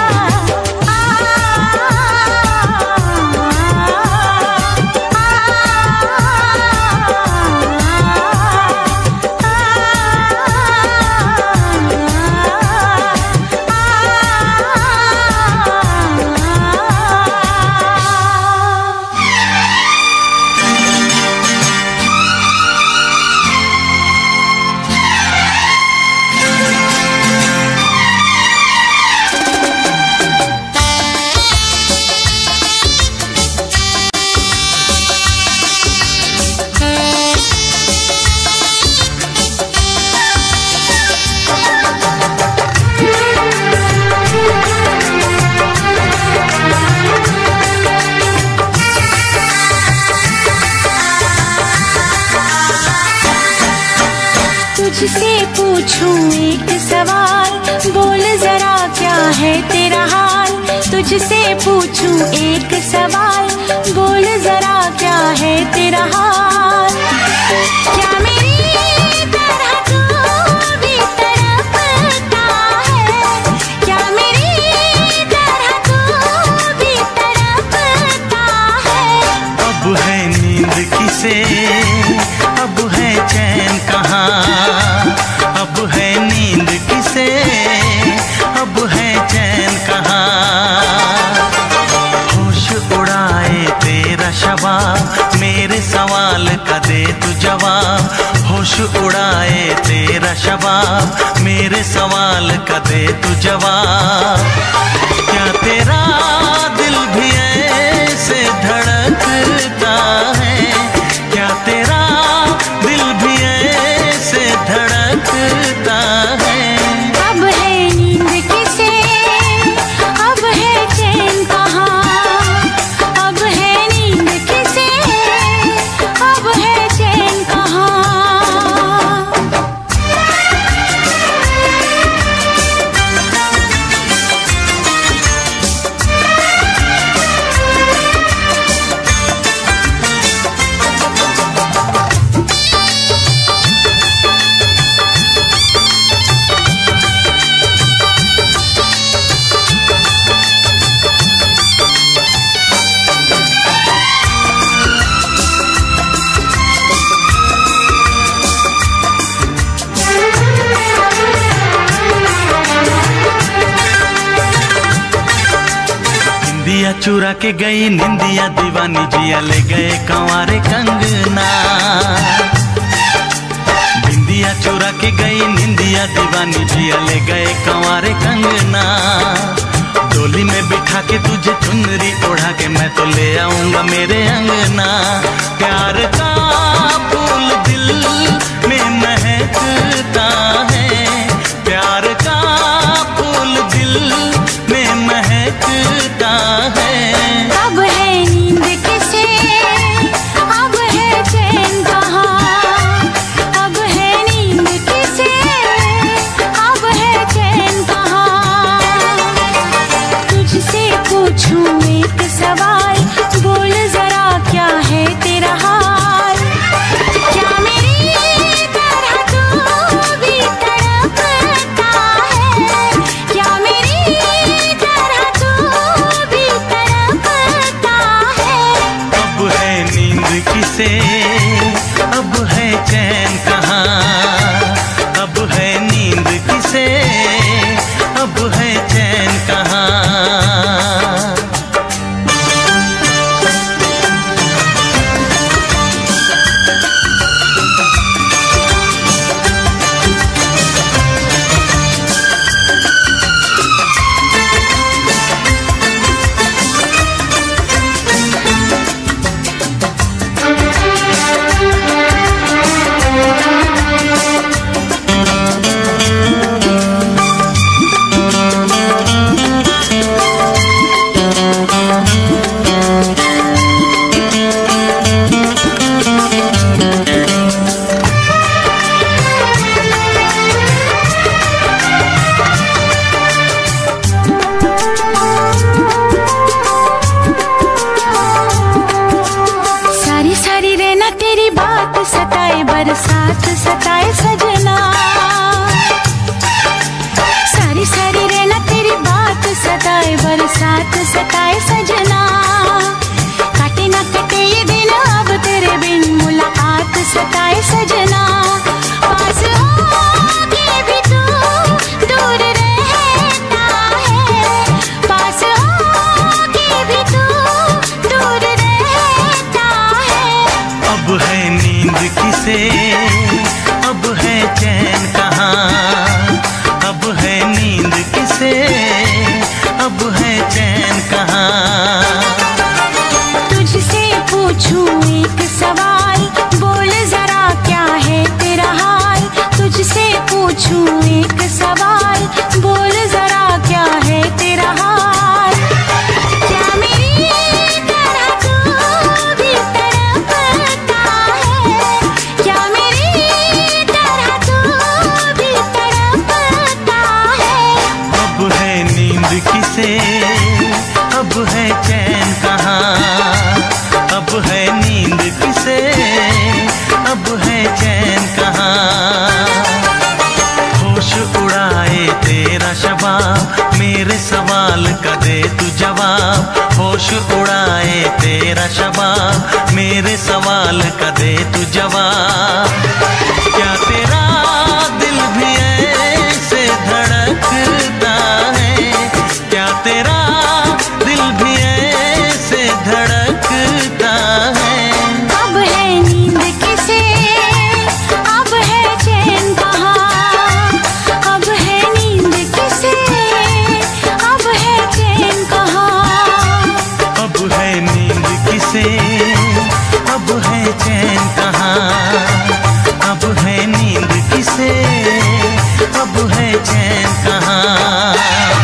तुझसे पूछूं एक सवाल, बोल जरा क्या है तेरा हाल। तुझसे पूछूं एक सवाल, बोल जरा क्या है तेरा हाल। क्या मेरी तरह तू भी तड़पता है, क्या मेरी तरह तू भी तड़पता है। अब है नींद किसे, अब है चैन कहाँ, अब है नींद किसे, अब है चैन कहाँ। होश उड़ाए तेरा शबाब, मेरे सवाल का दे तू जवाब। होश उड़ाए तेरा शबाब, मेरे सवाल का दे तू जवाब। क्या तेरा दिल भी ऐसे धड़कता है, क्या तेरा दिल भी ऐसे धड़कता है। अब चुरा के गई निंदिया दीवानी जिया ले गए कंवारे कंगना। बिंदिया चुरा के गई निंदिया दीवानी जिया ले गए कंवारे कंगना। डोली में बिठा के तुझे चुनरी ओढ़ा के मैं तो ले आऊंगा मेरे अंगना। प्यार का फूल दिल में महकता है, प्यार का फूल दिल में महकता है। अब है नींद किसे, अब है चैन कहाँ, अब है नींद किसे, अब है चैन कहाँ। तुझसे पूछूं एक सवाल, बोल जरा क्या है तेरा हाल। क्या मेरी तरह तू भी तड़पता है, क्या मेरी तरह तू भी तड़पता है। अब है नींद किसे, अब है चैन कहाँ, अब है नींद किसे, अब है चैन कहाँ। सारी सारी रहना तेरी बात सताए, बरसात सताए सजना। सारी सारी रहना तेरी बात सताए, बरसात सताए सजना। काटे ना कटे ये दिन अब तेरे बिन, मुलाकात सताए सजना। पास होके भी तू दूर रहता है, पास होके भी तू दूर रहता है। अब है नींद किसे, अब है चैन कहाँ, अब है नींद किसे, अब है चैन कहाँ। तुझसे पूछूं एक सवाल, बोल जरा क्या है तेरा हाल। तुझसे पूछूं एक सवाल, बोल जरा क्या है तेरा हाल। क्या मेरी तरह तू भी तड़पता है, क्या मेरी तरह तू भी तड़पता है। अब है नींद किसे, अब है चैन कहाँ, अब है नींद किसे, अब है चैन कहाँ। होश उड़ाए तेरा शबाब, मेरे सवाल का दे तू जवाब। होश उड़ाए तेरा शबाब, मेरे सवाल का दे तू जवाब। क्या तेरा दिल भी ऐसे धड़कता है, क्या तेरा दिल भी ऐसे धड़कता है। अब है नींद किसे, अब है चैन कहाँ, अब है नींद किसे, अब है चैन कहाँ। अब है नींद किसे, अब है चैन कहाँ, अब है नींद किसे, अब है चैन कहाँ।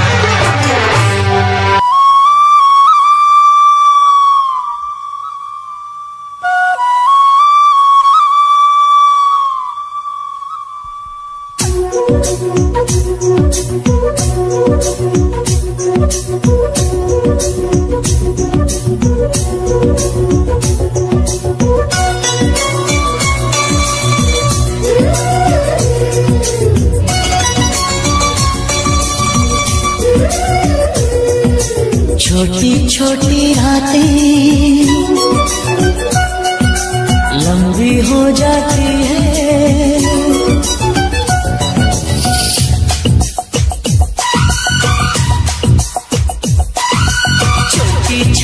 छोटी छोटी रातें लंबी हो जाती है, छोटी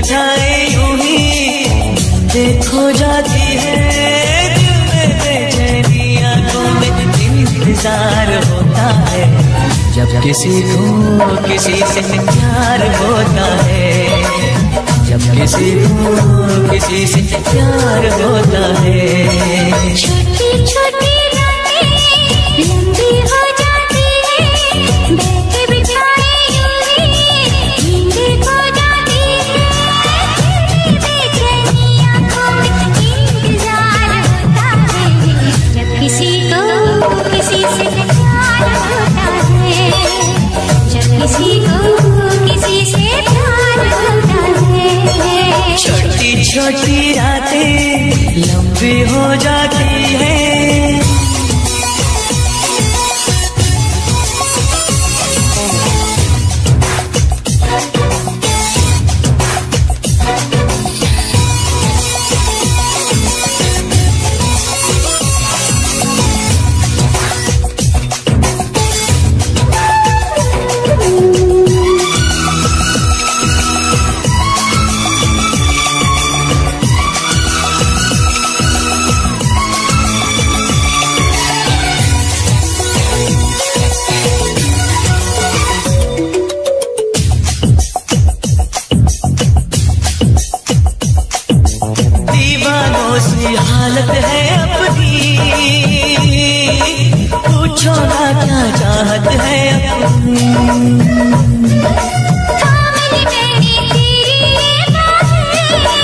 बिछाए यूं ही देखो जाती है, दिल में बेचैनी आंखों में इंतजार होता है, जब किसी को किसी से प्यार होता है, जब किसी को किसी से प्यार होता है। छोटी छोटी रातें लंबी हो जाती है, बैठे बिछाए यूं ही नींद खो जाती है, बेचैनी आंखों में इंतजार होता है, जब किसी को किसी से प्यार होता है, जब किसी को किसी से प्यार होता है। छोटी छोटी रातें लंबी हो जाती है। हालत है अपनी, पूछो ना क्या चाहत है अपनी। थामली मैंने तेरी बाहें,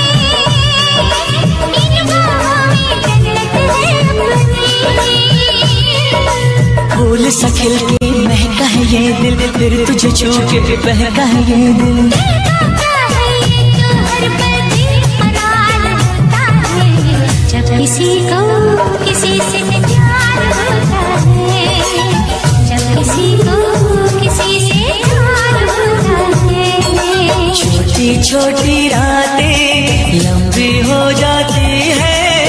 इन बाहों में जन्नत है अपनी। फूल सा खिल के महका है ये दिल, फिर तुझे छू के बहका है ये दिल। किसी को किसी से प्यार होता है, जब किसी को किसी से प्यार होता है। छोटी छोटी रातें लंबी हो जाती है।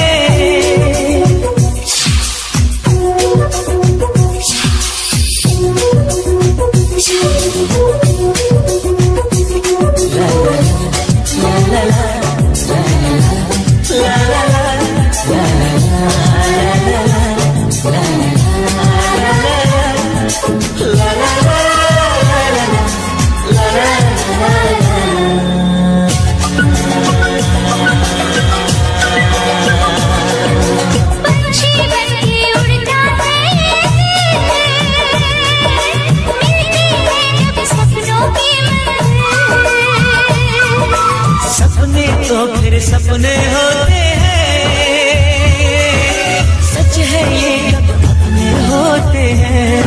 तो फिर सपने होते हैं, सच है ये कब अपने होते हैं।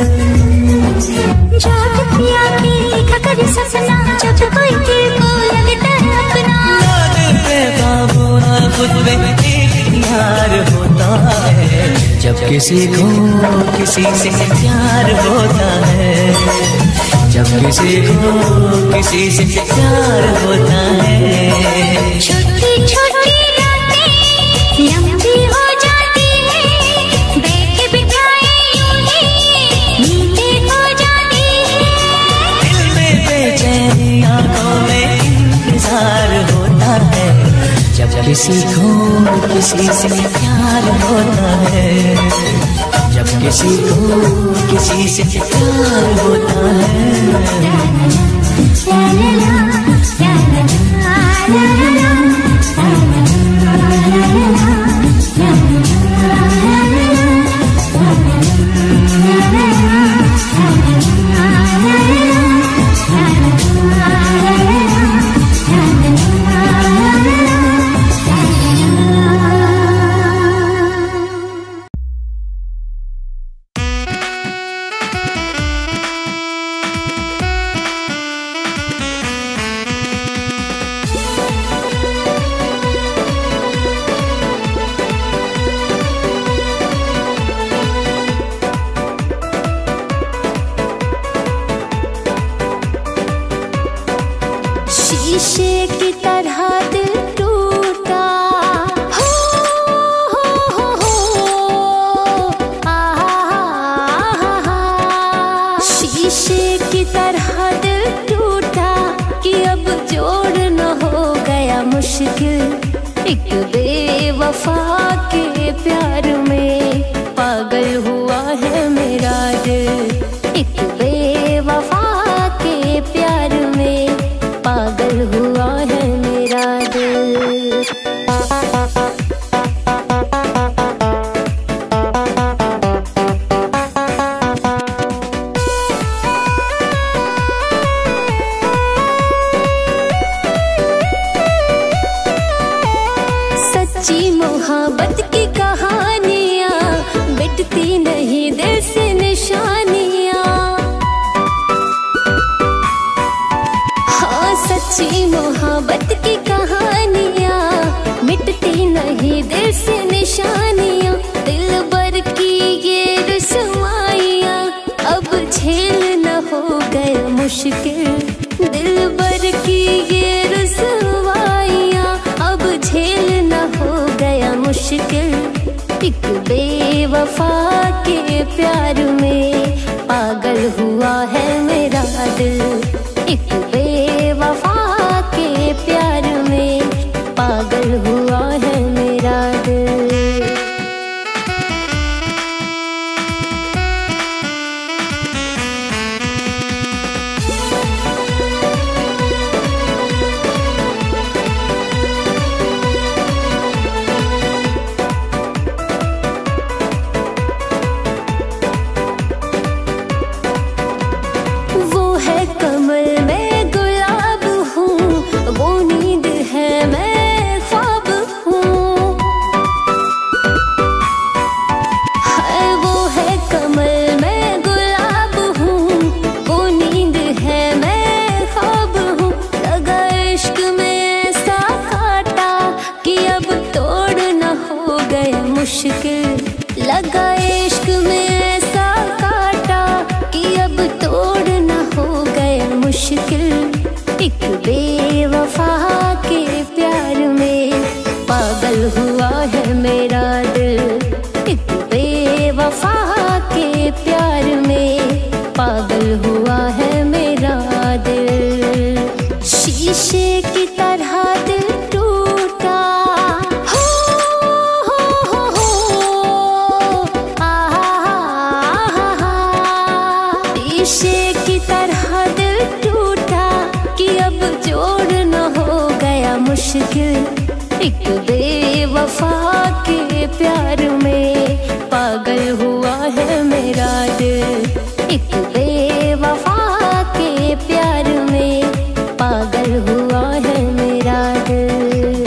जागती आंखें देखा कर सपना, जब कोई दिल को लगता है अपना। ना दिल पे काबू ना खुद पे इख्तियार होता है, जब किसी को किसी से प्यार होता है, जब किसी को किसी से प्यार होता है। छोटी छोटी रातें लंबी हो जाती है, बैठे बिठाए यूं ही नींद खो जाती है। दिल में बेचैनी आंखों में इंतजार होता है, जब किसी को किसी से प्यार होता है, जब किसी को किसी से प्यार होता है। शीशे की तरह दिल टूटा, शीशे की तरह दिल टूटा कि अब जोड़ न हो मुश्किल, एक बेवफा के प्यार में पागल हुआ है मेरा दिल। एक बेवफा के प्यार में पागल हुआ है मेरा दिल। सच्ची मोहब्बत की कहानियाँ मिटती नहीं दिल से निशानियाँ। हाँ, सच्ची मोहब्बत की कहानियाँ मिटती नहीं दिल से निशानियाँ। दिल भर की ये रुसवाइयाँ अब झेल न हो गए मुश्किल। दिल भर की ये रुसवाइयाँ अब झेल न हो गया मुश्किल। एक बेवफा के प्यार में पागल हुआ है मेरा दिल। एक बेवफा के प्यार में पागल हुआ है मेरा दिल। लगा इश्क में ऐसा काटा कि अब तोड़ न हो गए मुश्किल। एक बेवफा के प्यार में पागल हुआ है मेरा दिल। एक बेवफा के प्यार में पागल हुआ है मेरा दिल। शीशे की तरह दिल टूटा, शीशे की तरह दिल टूटा कि अब जोड़ न हो गया मुश्किल। एक बेवफा के प्यार में पागल हुआ है मेरा दिल। एक बेवफा के प्यार में पागल हुआ है मेरा दिल।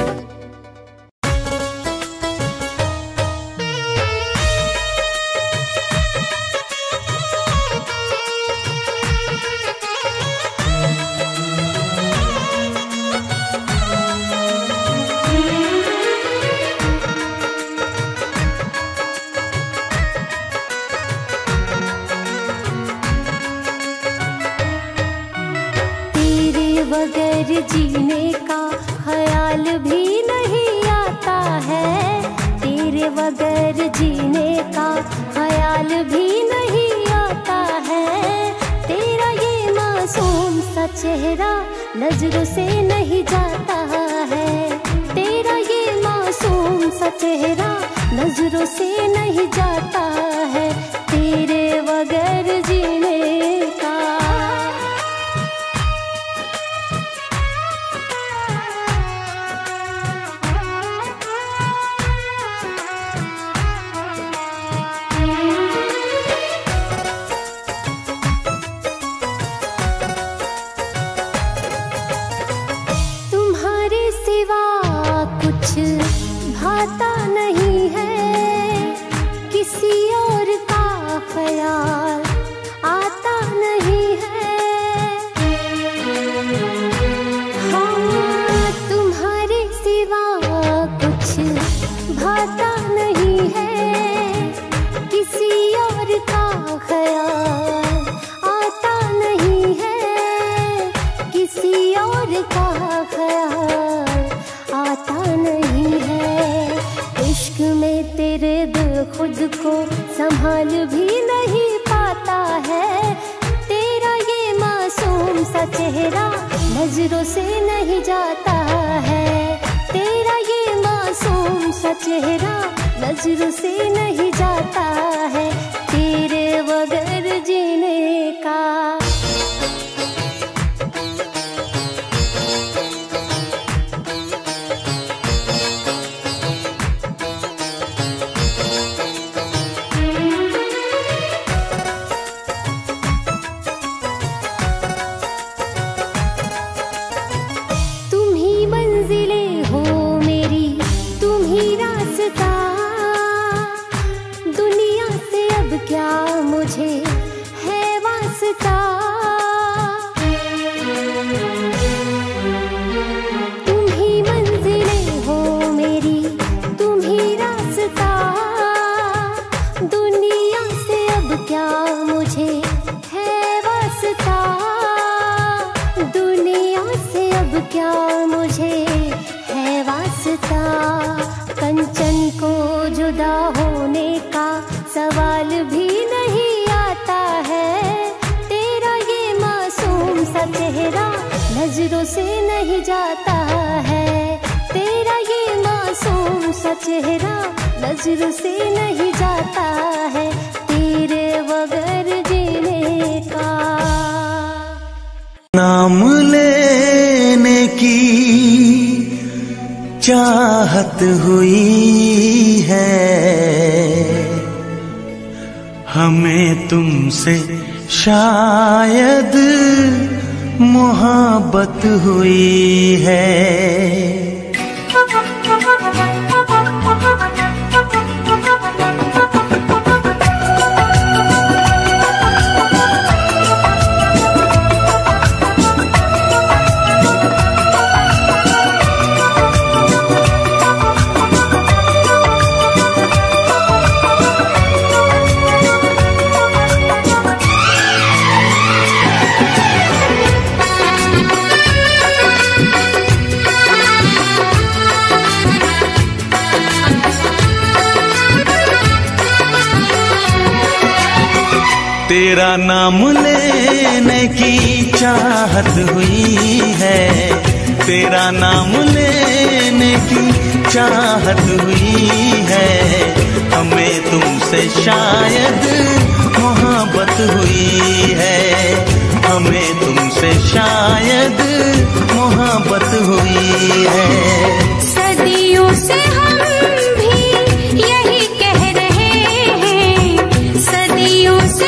बगैर जीने का ख्याल भी नहीं आता है। तेरे बगैर जीने का ख्याल भी नहीं आता है। तेरा ये मासूम सा चेहरा नजरों से नहीं जाता है। तेरा ये मासूम सा चेहरा नजरों से नहीं जाता है। तेरे बगैर जीने का भाता नहीं है। किसी और का ख्याल आता नहीं है। हाँ, तुम्हारे सिवा कुछ भाता नहीं है। किसी और का ख्याल आता नहीं है। किसी और का ख्याल आता नहीं है। इश्क में तेरे दिल खुद को संभाल भी नहीं पाता है। तेरा ये मासूम सा चेहरा नजरों से नहीं जाता है। सा चेहरा नजरों से नहीं जाता है, तेरे बगैर जीने का। कंचन को जुदा होने का सवाल भी नहीं आता है, तेरा ये मासूम सा चेहरा नजरों से नहीं जाता है, तेरा ये मासूम सा चेहरा नजरों से नहीं जाता है, तेरे बगैर जीने का। नाम लेने की चाहत हुई है, हमें तुमसे शायद मोहब्बत हुई है। तेरा नाम लेने की चाहत हुई है, तेरा नाम लेने की चाहत हुई है, हमें तुमसे शायद मोहब्बत हुई है, हमें तुमसे शायद मोहब्बत हुई है। सदियों से हम भी यही कह रहे हैं, सदियों से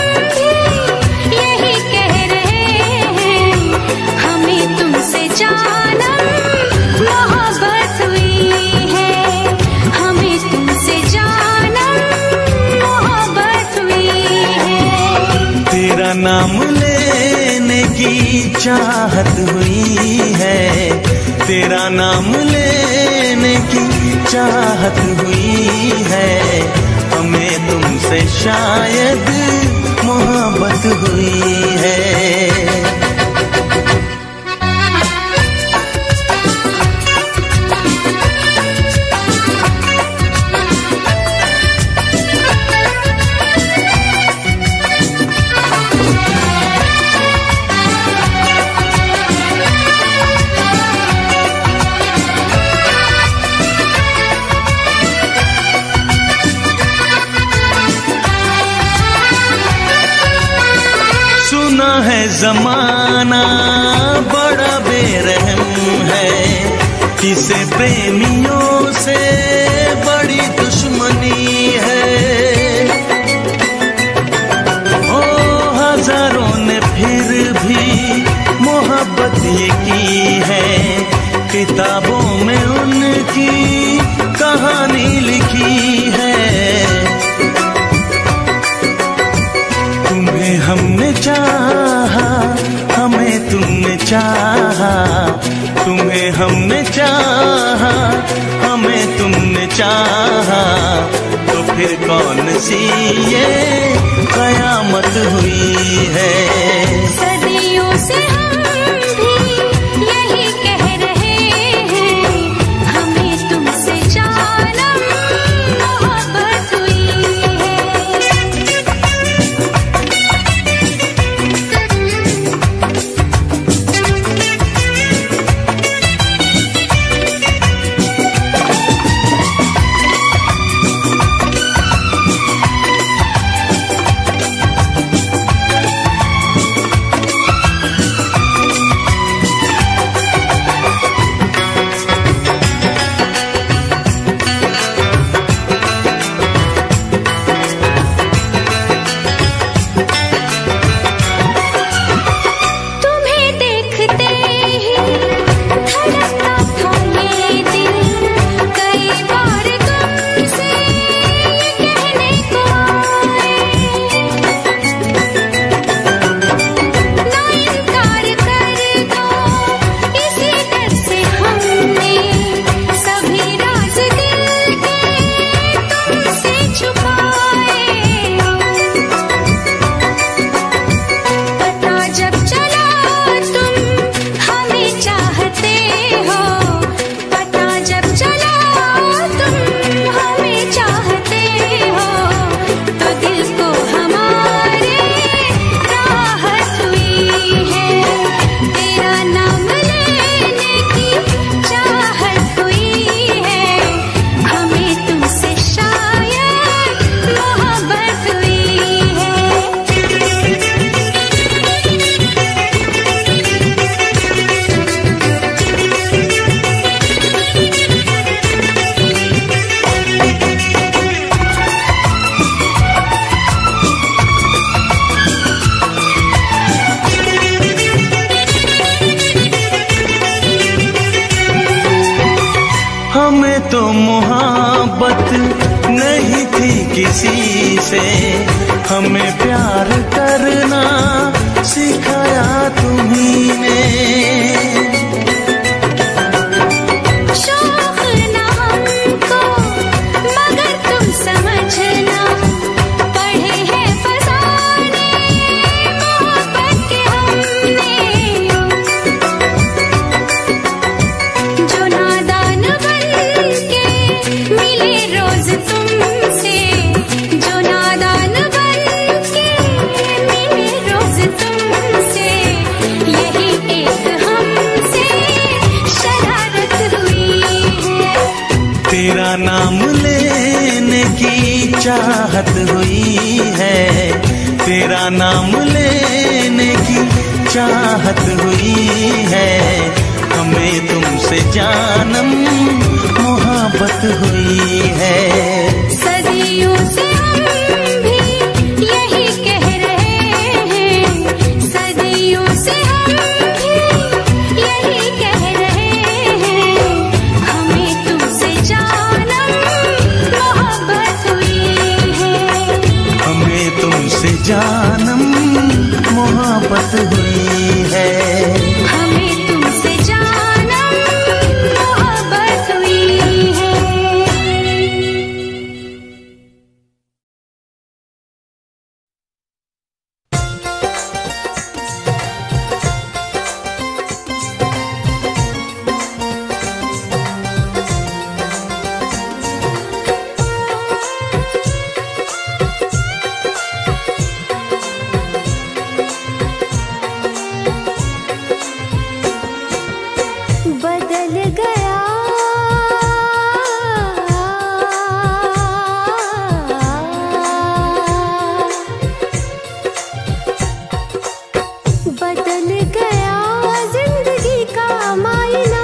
नाम लेने की चाहत हुई है, तेरा नाम लेने की चाहत हुई है, हमें तुमसे शायद मोहब्बत हुई है। है जमाना बड़ा बेरहम है, किसे प्रेमियों से बड़ी दुश्मनी है। ओ हजारों ने फिर भी मोहब्बत ये की है, किताबों में उनकी कहानी लिखी है। तुम्हें हमने चाहा, हमें तुमने चाहा, तुम्हें हमने चाहा, हमें तुमने चाहा, तो फिर कौन सी ये कयामत हुई है। सदियों से हम भी यही कह रहे हैं, हमें तुमसे जानम मोहब्बत हुई है। हमें तो मोहब्बत नहीं थी किसी से, हमें प्यार करना सिखाया तुम्ही ने। शौक न हमको मगर तुम समझना, पढ़े हैं फसाने मोहब्बत के हमने। जो नादान बन के मिले रोज तुमसे, जो नादान बन के मिले रोज तुमसे, यही एक हमसे शरारत हुई है। तेरा नाम लेने की चाहत हुई है, तेरा नाम लेने की चाहत हुई है। हमें तुमसे जानम मोहब्बत हुई है। सदियों से हम भी यही कह रहे हैं, सदियों से हम भी यही कह रहे हैं। हमें तुमसे जानम मोहब्बत हुई है। हमें तुमसे जानम मोहब्बत हुई है। हमें तुमसे जानम मोहब्बत हुई है। बदल गया बदल गया जिंदगी का मायना,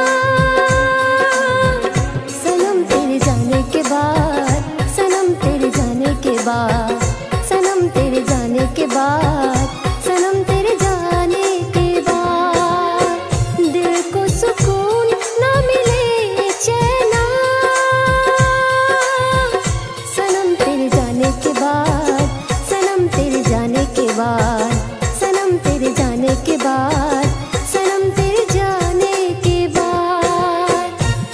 सनम तेरे जाने के बाद, सनम तेरे जाने के बाद, सनम तेरे जाने के बाद, सनम तेरे जाने के बाद, दिल को सुकून न मिले चैना, सनम तेरे जाने के बाद, सनम तेरे जाने के बाद, सनम तेरे जाने के बाद, सनम तेरे जाने के बाद।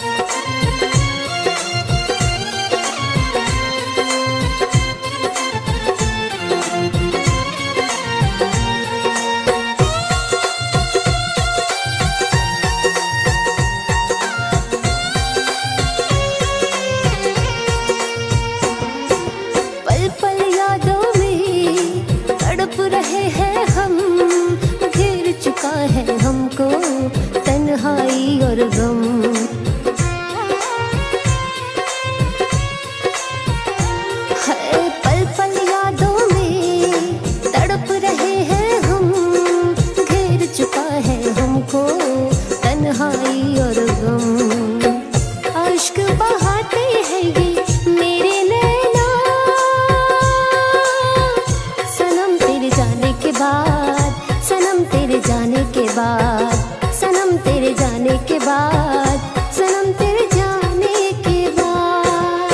पल पल यादों में तड़प रहे हैं हम, घेर चुका है हमको तन्हाई और गम। है पल पल यादों में तड़प रहे हैं हम, घेर चुका है हमको तन्हाई और गम। अश्क बहाते हैं ये मेरे नैना, सनम तेरे जाने के बाद, सनम तेरे जाने के बाद, सनम तेरे जाने के बाद, सनम तेरे जाने के बाद।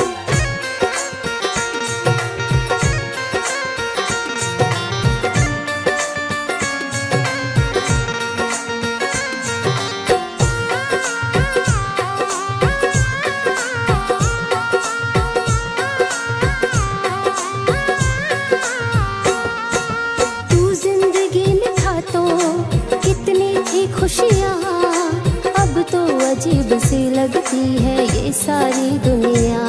तू जिंदगी में था तो कितनी थी खुशियाँ, अब तो अजीब सी लगती है ये सारी दुनिया।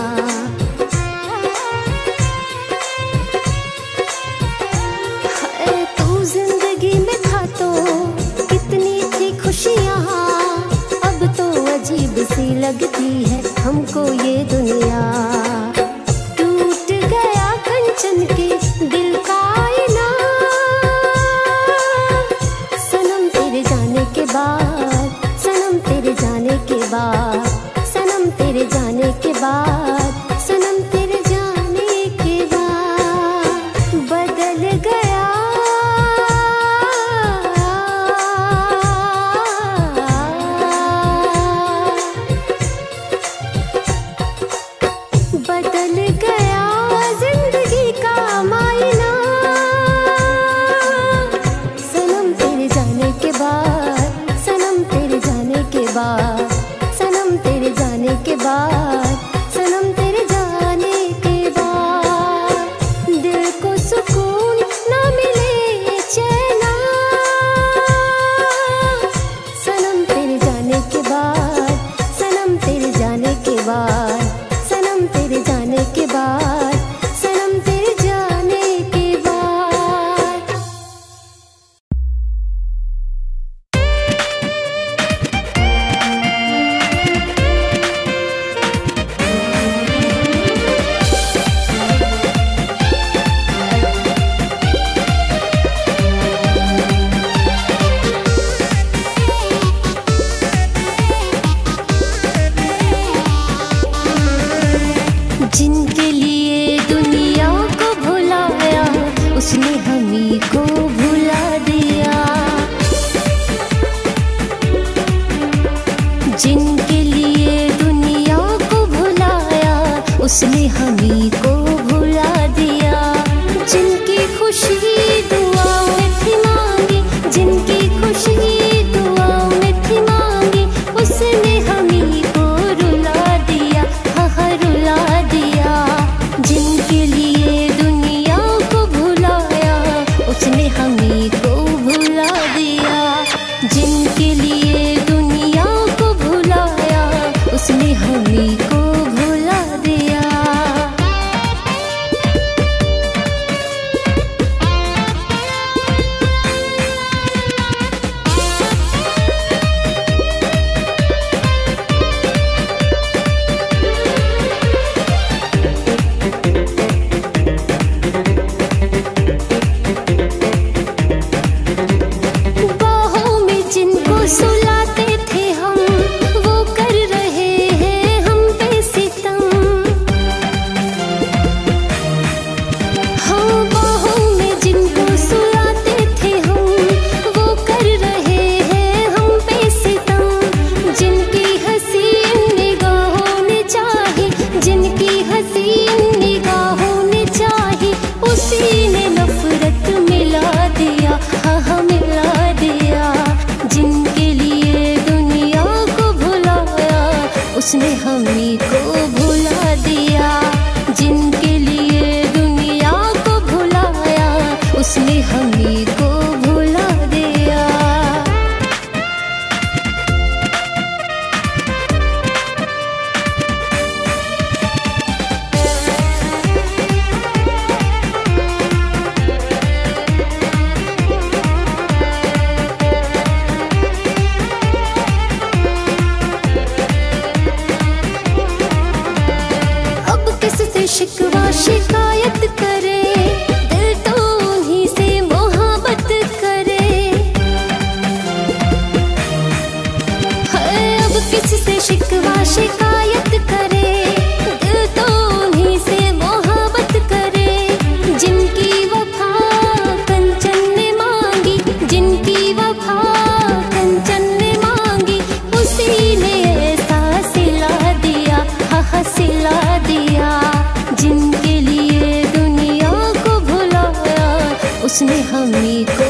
हाय, तू जिंदगी में था तो कितनी थी खुशियाँ, अब तो अजीब सी लगती है हमको ये दुनिया। टूट गया कंचन के दिल का आईना, सनम तेरे जाने के बाद, सनम तेरे जाने के बाद, सनम तेरे जाने के बाद, सनम तेरे जाने के बाद। बदल गया बाद, सनम तेरे जाने के बाद दिल को सुकून न मिले चैना। सनम तेरे जाने के बाद, सनम तेरे जाने के बाद, सनम तेरे जाने के बाद, सनम तेरे जाने के बाद। जिनके लिए दुनिया को भुलाया, उसने हमी को भुला दिया। जिनके लिए दुनिया को भुलाया, उसने हमी को भुला दिया। जिनकी खुशी दुआओं में थी मांगी, जिनकी खुशी दुआओं में थी मांगी, उसने हमी को रुला दिया, हाँ रुला दिया। जिनके लिए दुनिया को भुलाया, उसने हमी को भुला दिया। जिनके लिए दुनिया को भुलाया, उसने हमी को भुला दिया। बाहों में जिनको सुलाते थे हम, वो कर रहे हैं हम पे सितम। हाँ, बाहों में जिनको सुलाते थे हम, वो कर रहे हैं हम पे सितम। जिनकी हसीन निगाहों ने चाही, जिनकी हसीन निगाहों ने चाही, उसी ने नफरत मिला दिया, हाँ हाँ मिला दिया। जिनके लिए दुनिया को भुलाया, उसने हमी को भुला दिया। जिनके लिए दुनिया को भुलाया, उसने हमी को भुला दिया। अब किससे शिकवा शिकायत करे, दिल तो उन्हीं से मोहब्बत करे। है अब किससे शिकवा शिकायत करे, दिल तो उन्हीं से मोहब्बत करे। जिनकी वफा कंचन ने मांगी, जिनकी वफा कंचन ने मांगी, उसी ने ऐसा सिला दिया, हाँ सिला दिया। जिनके लिए दुनिया को भुलाया, उसने हमी को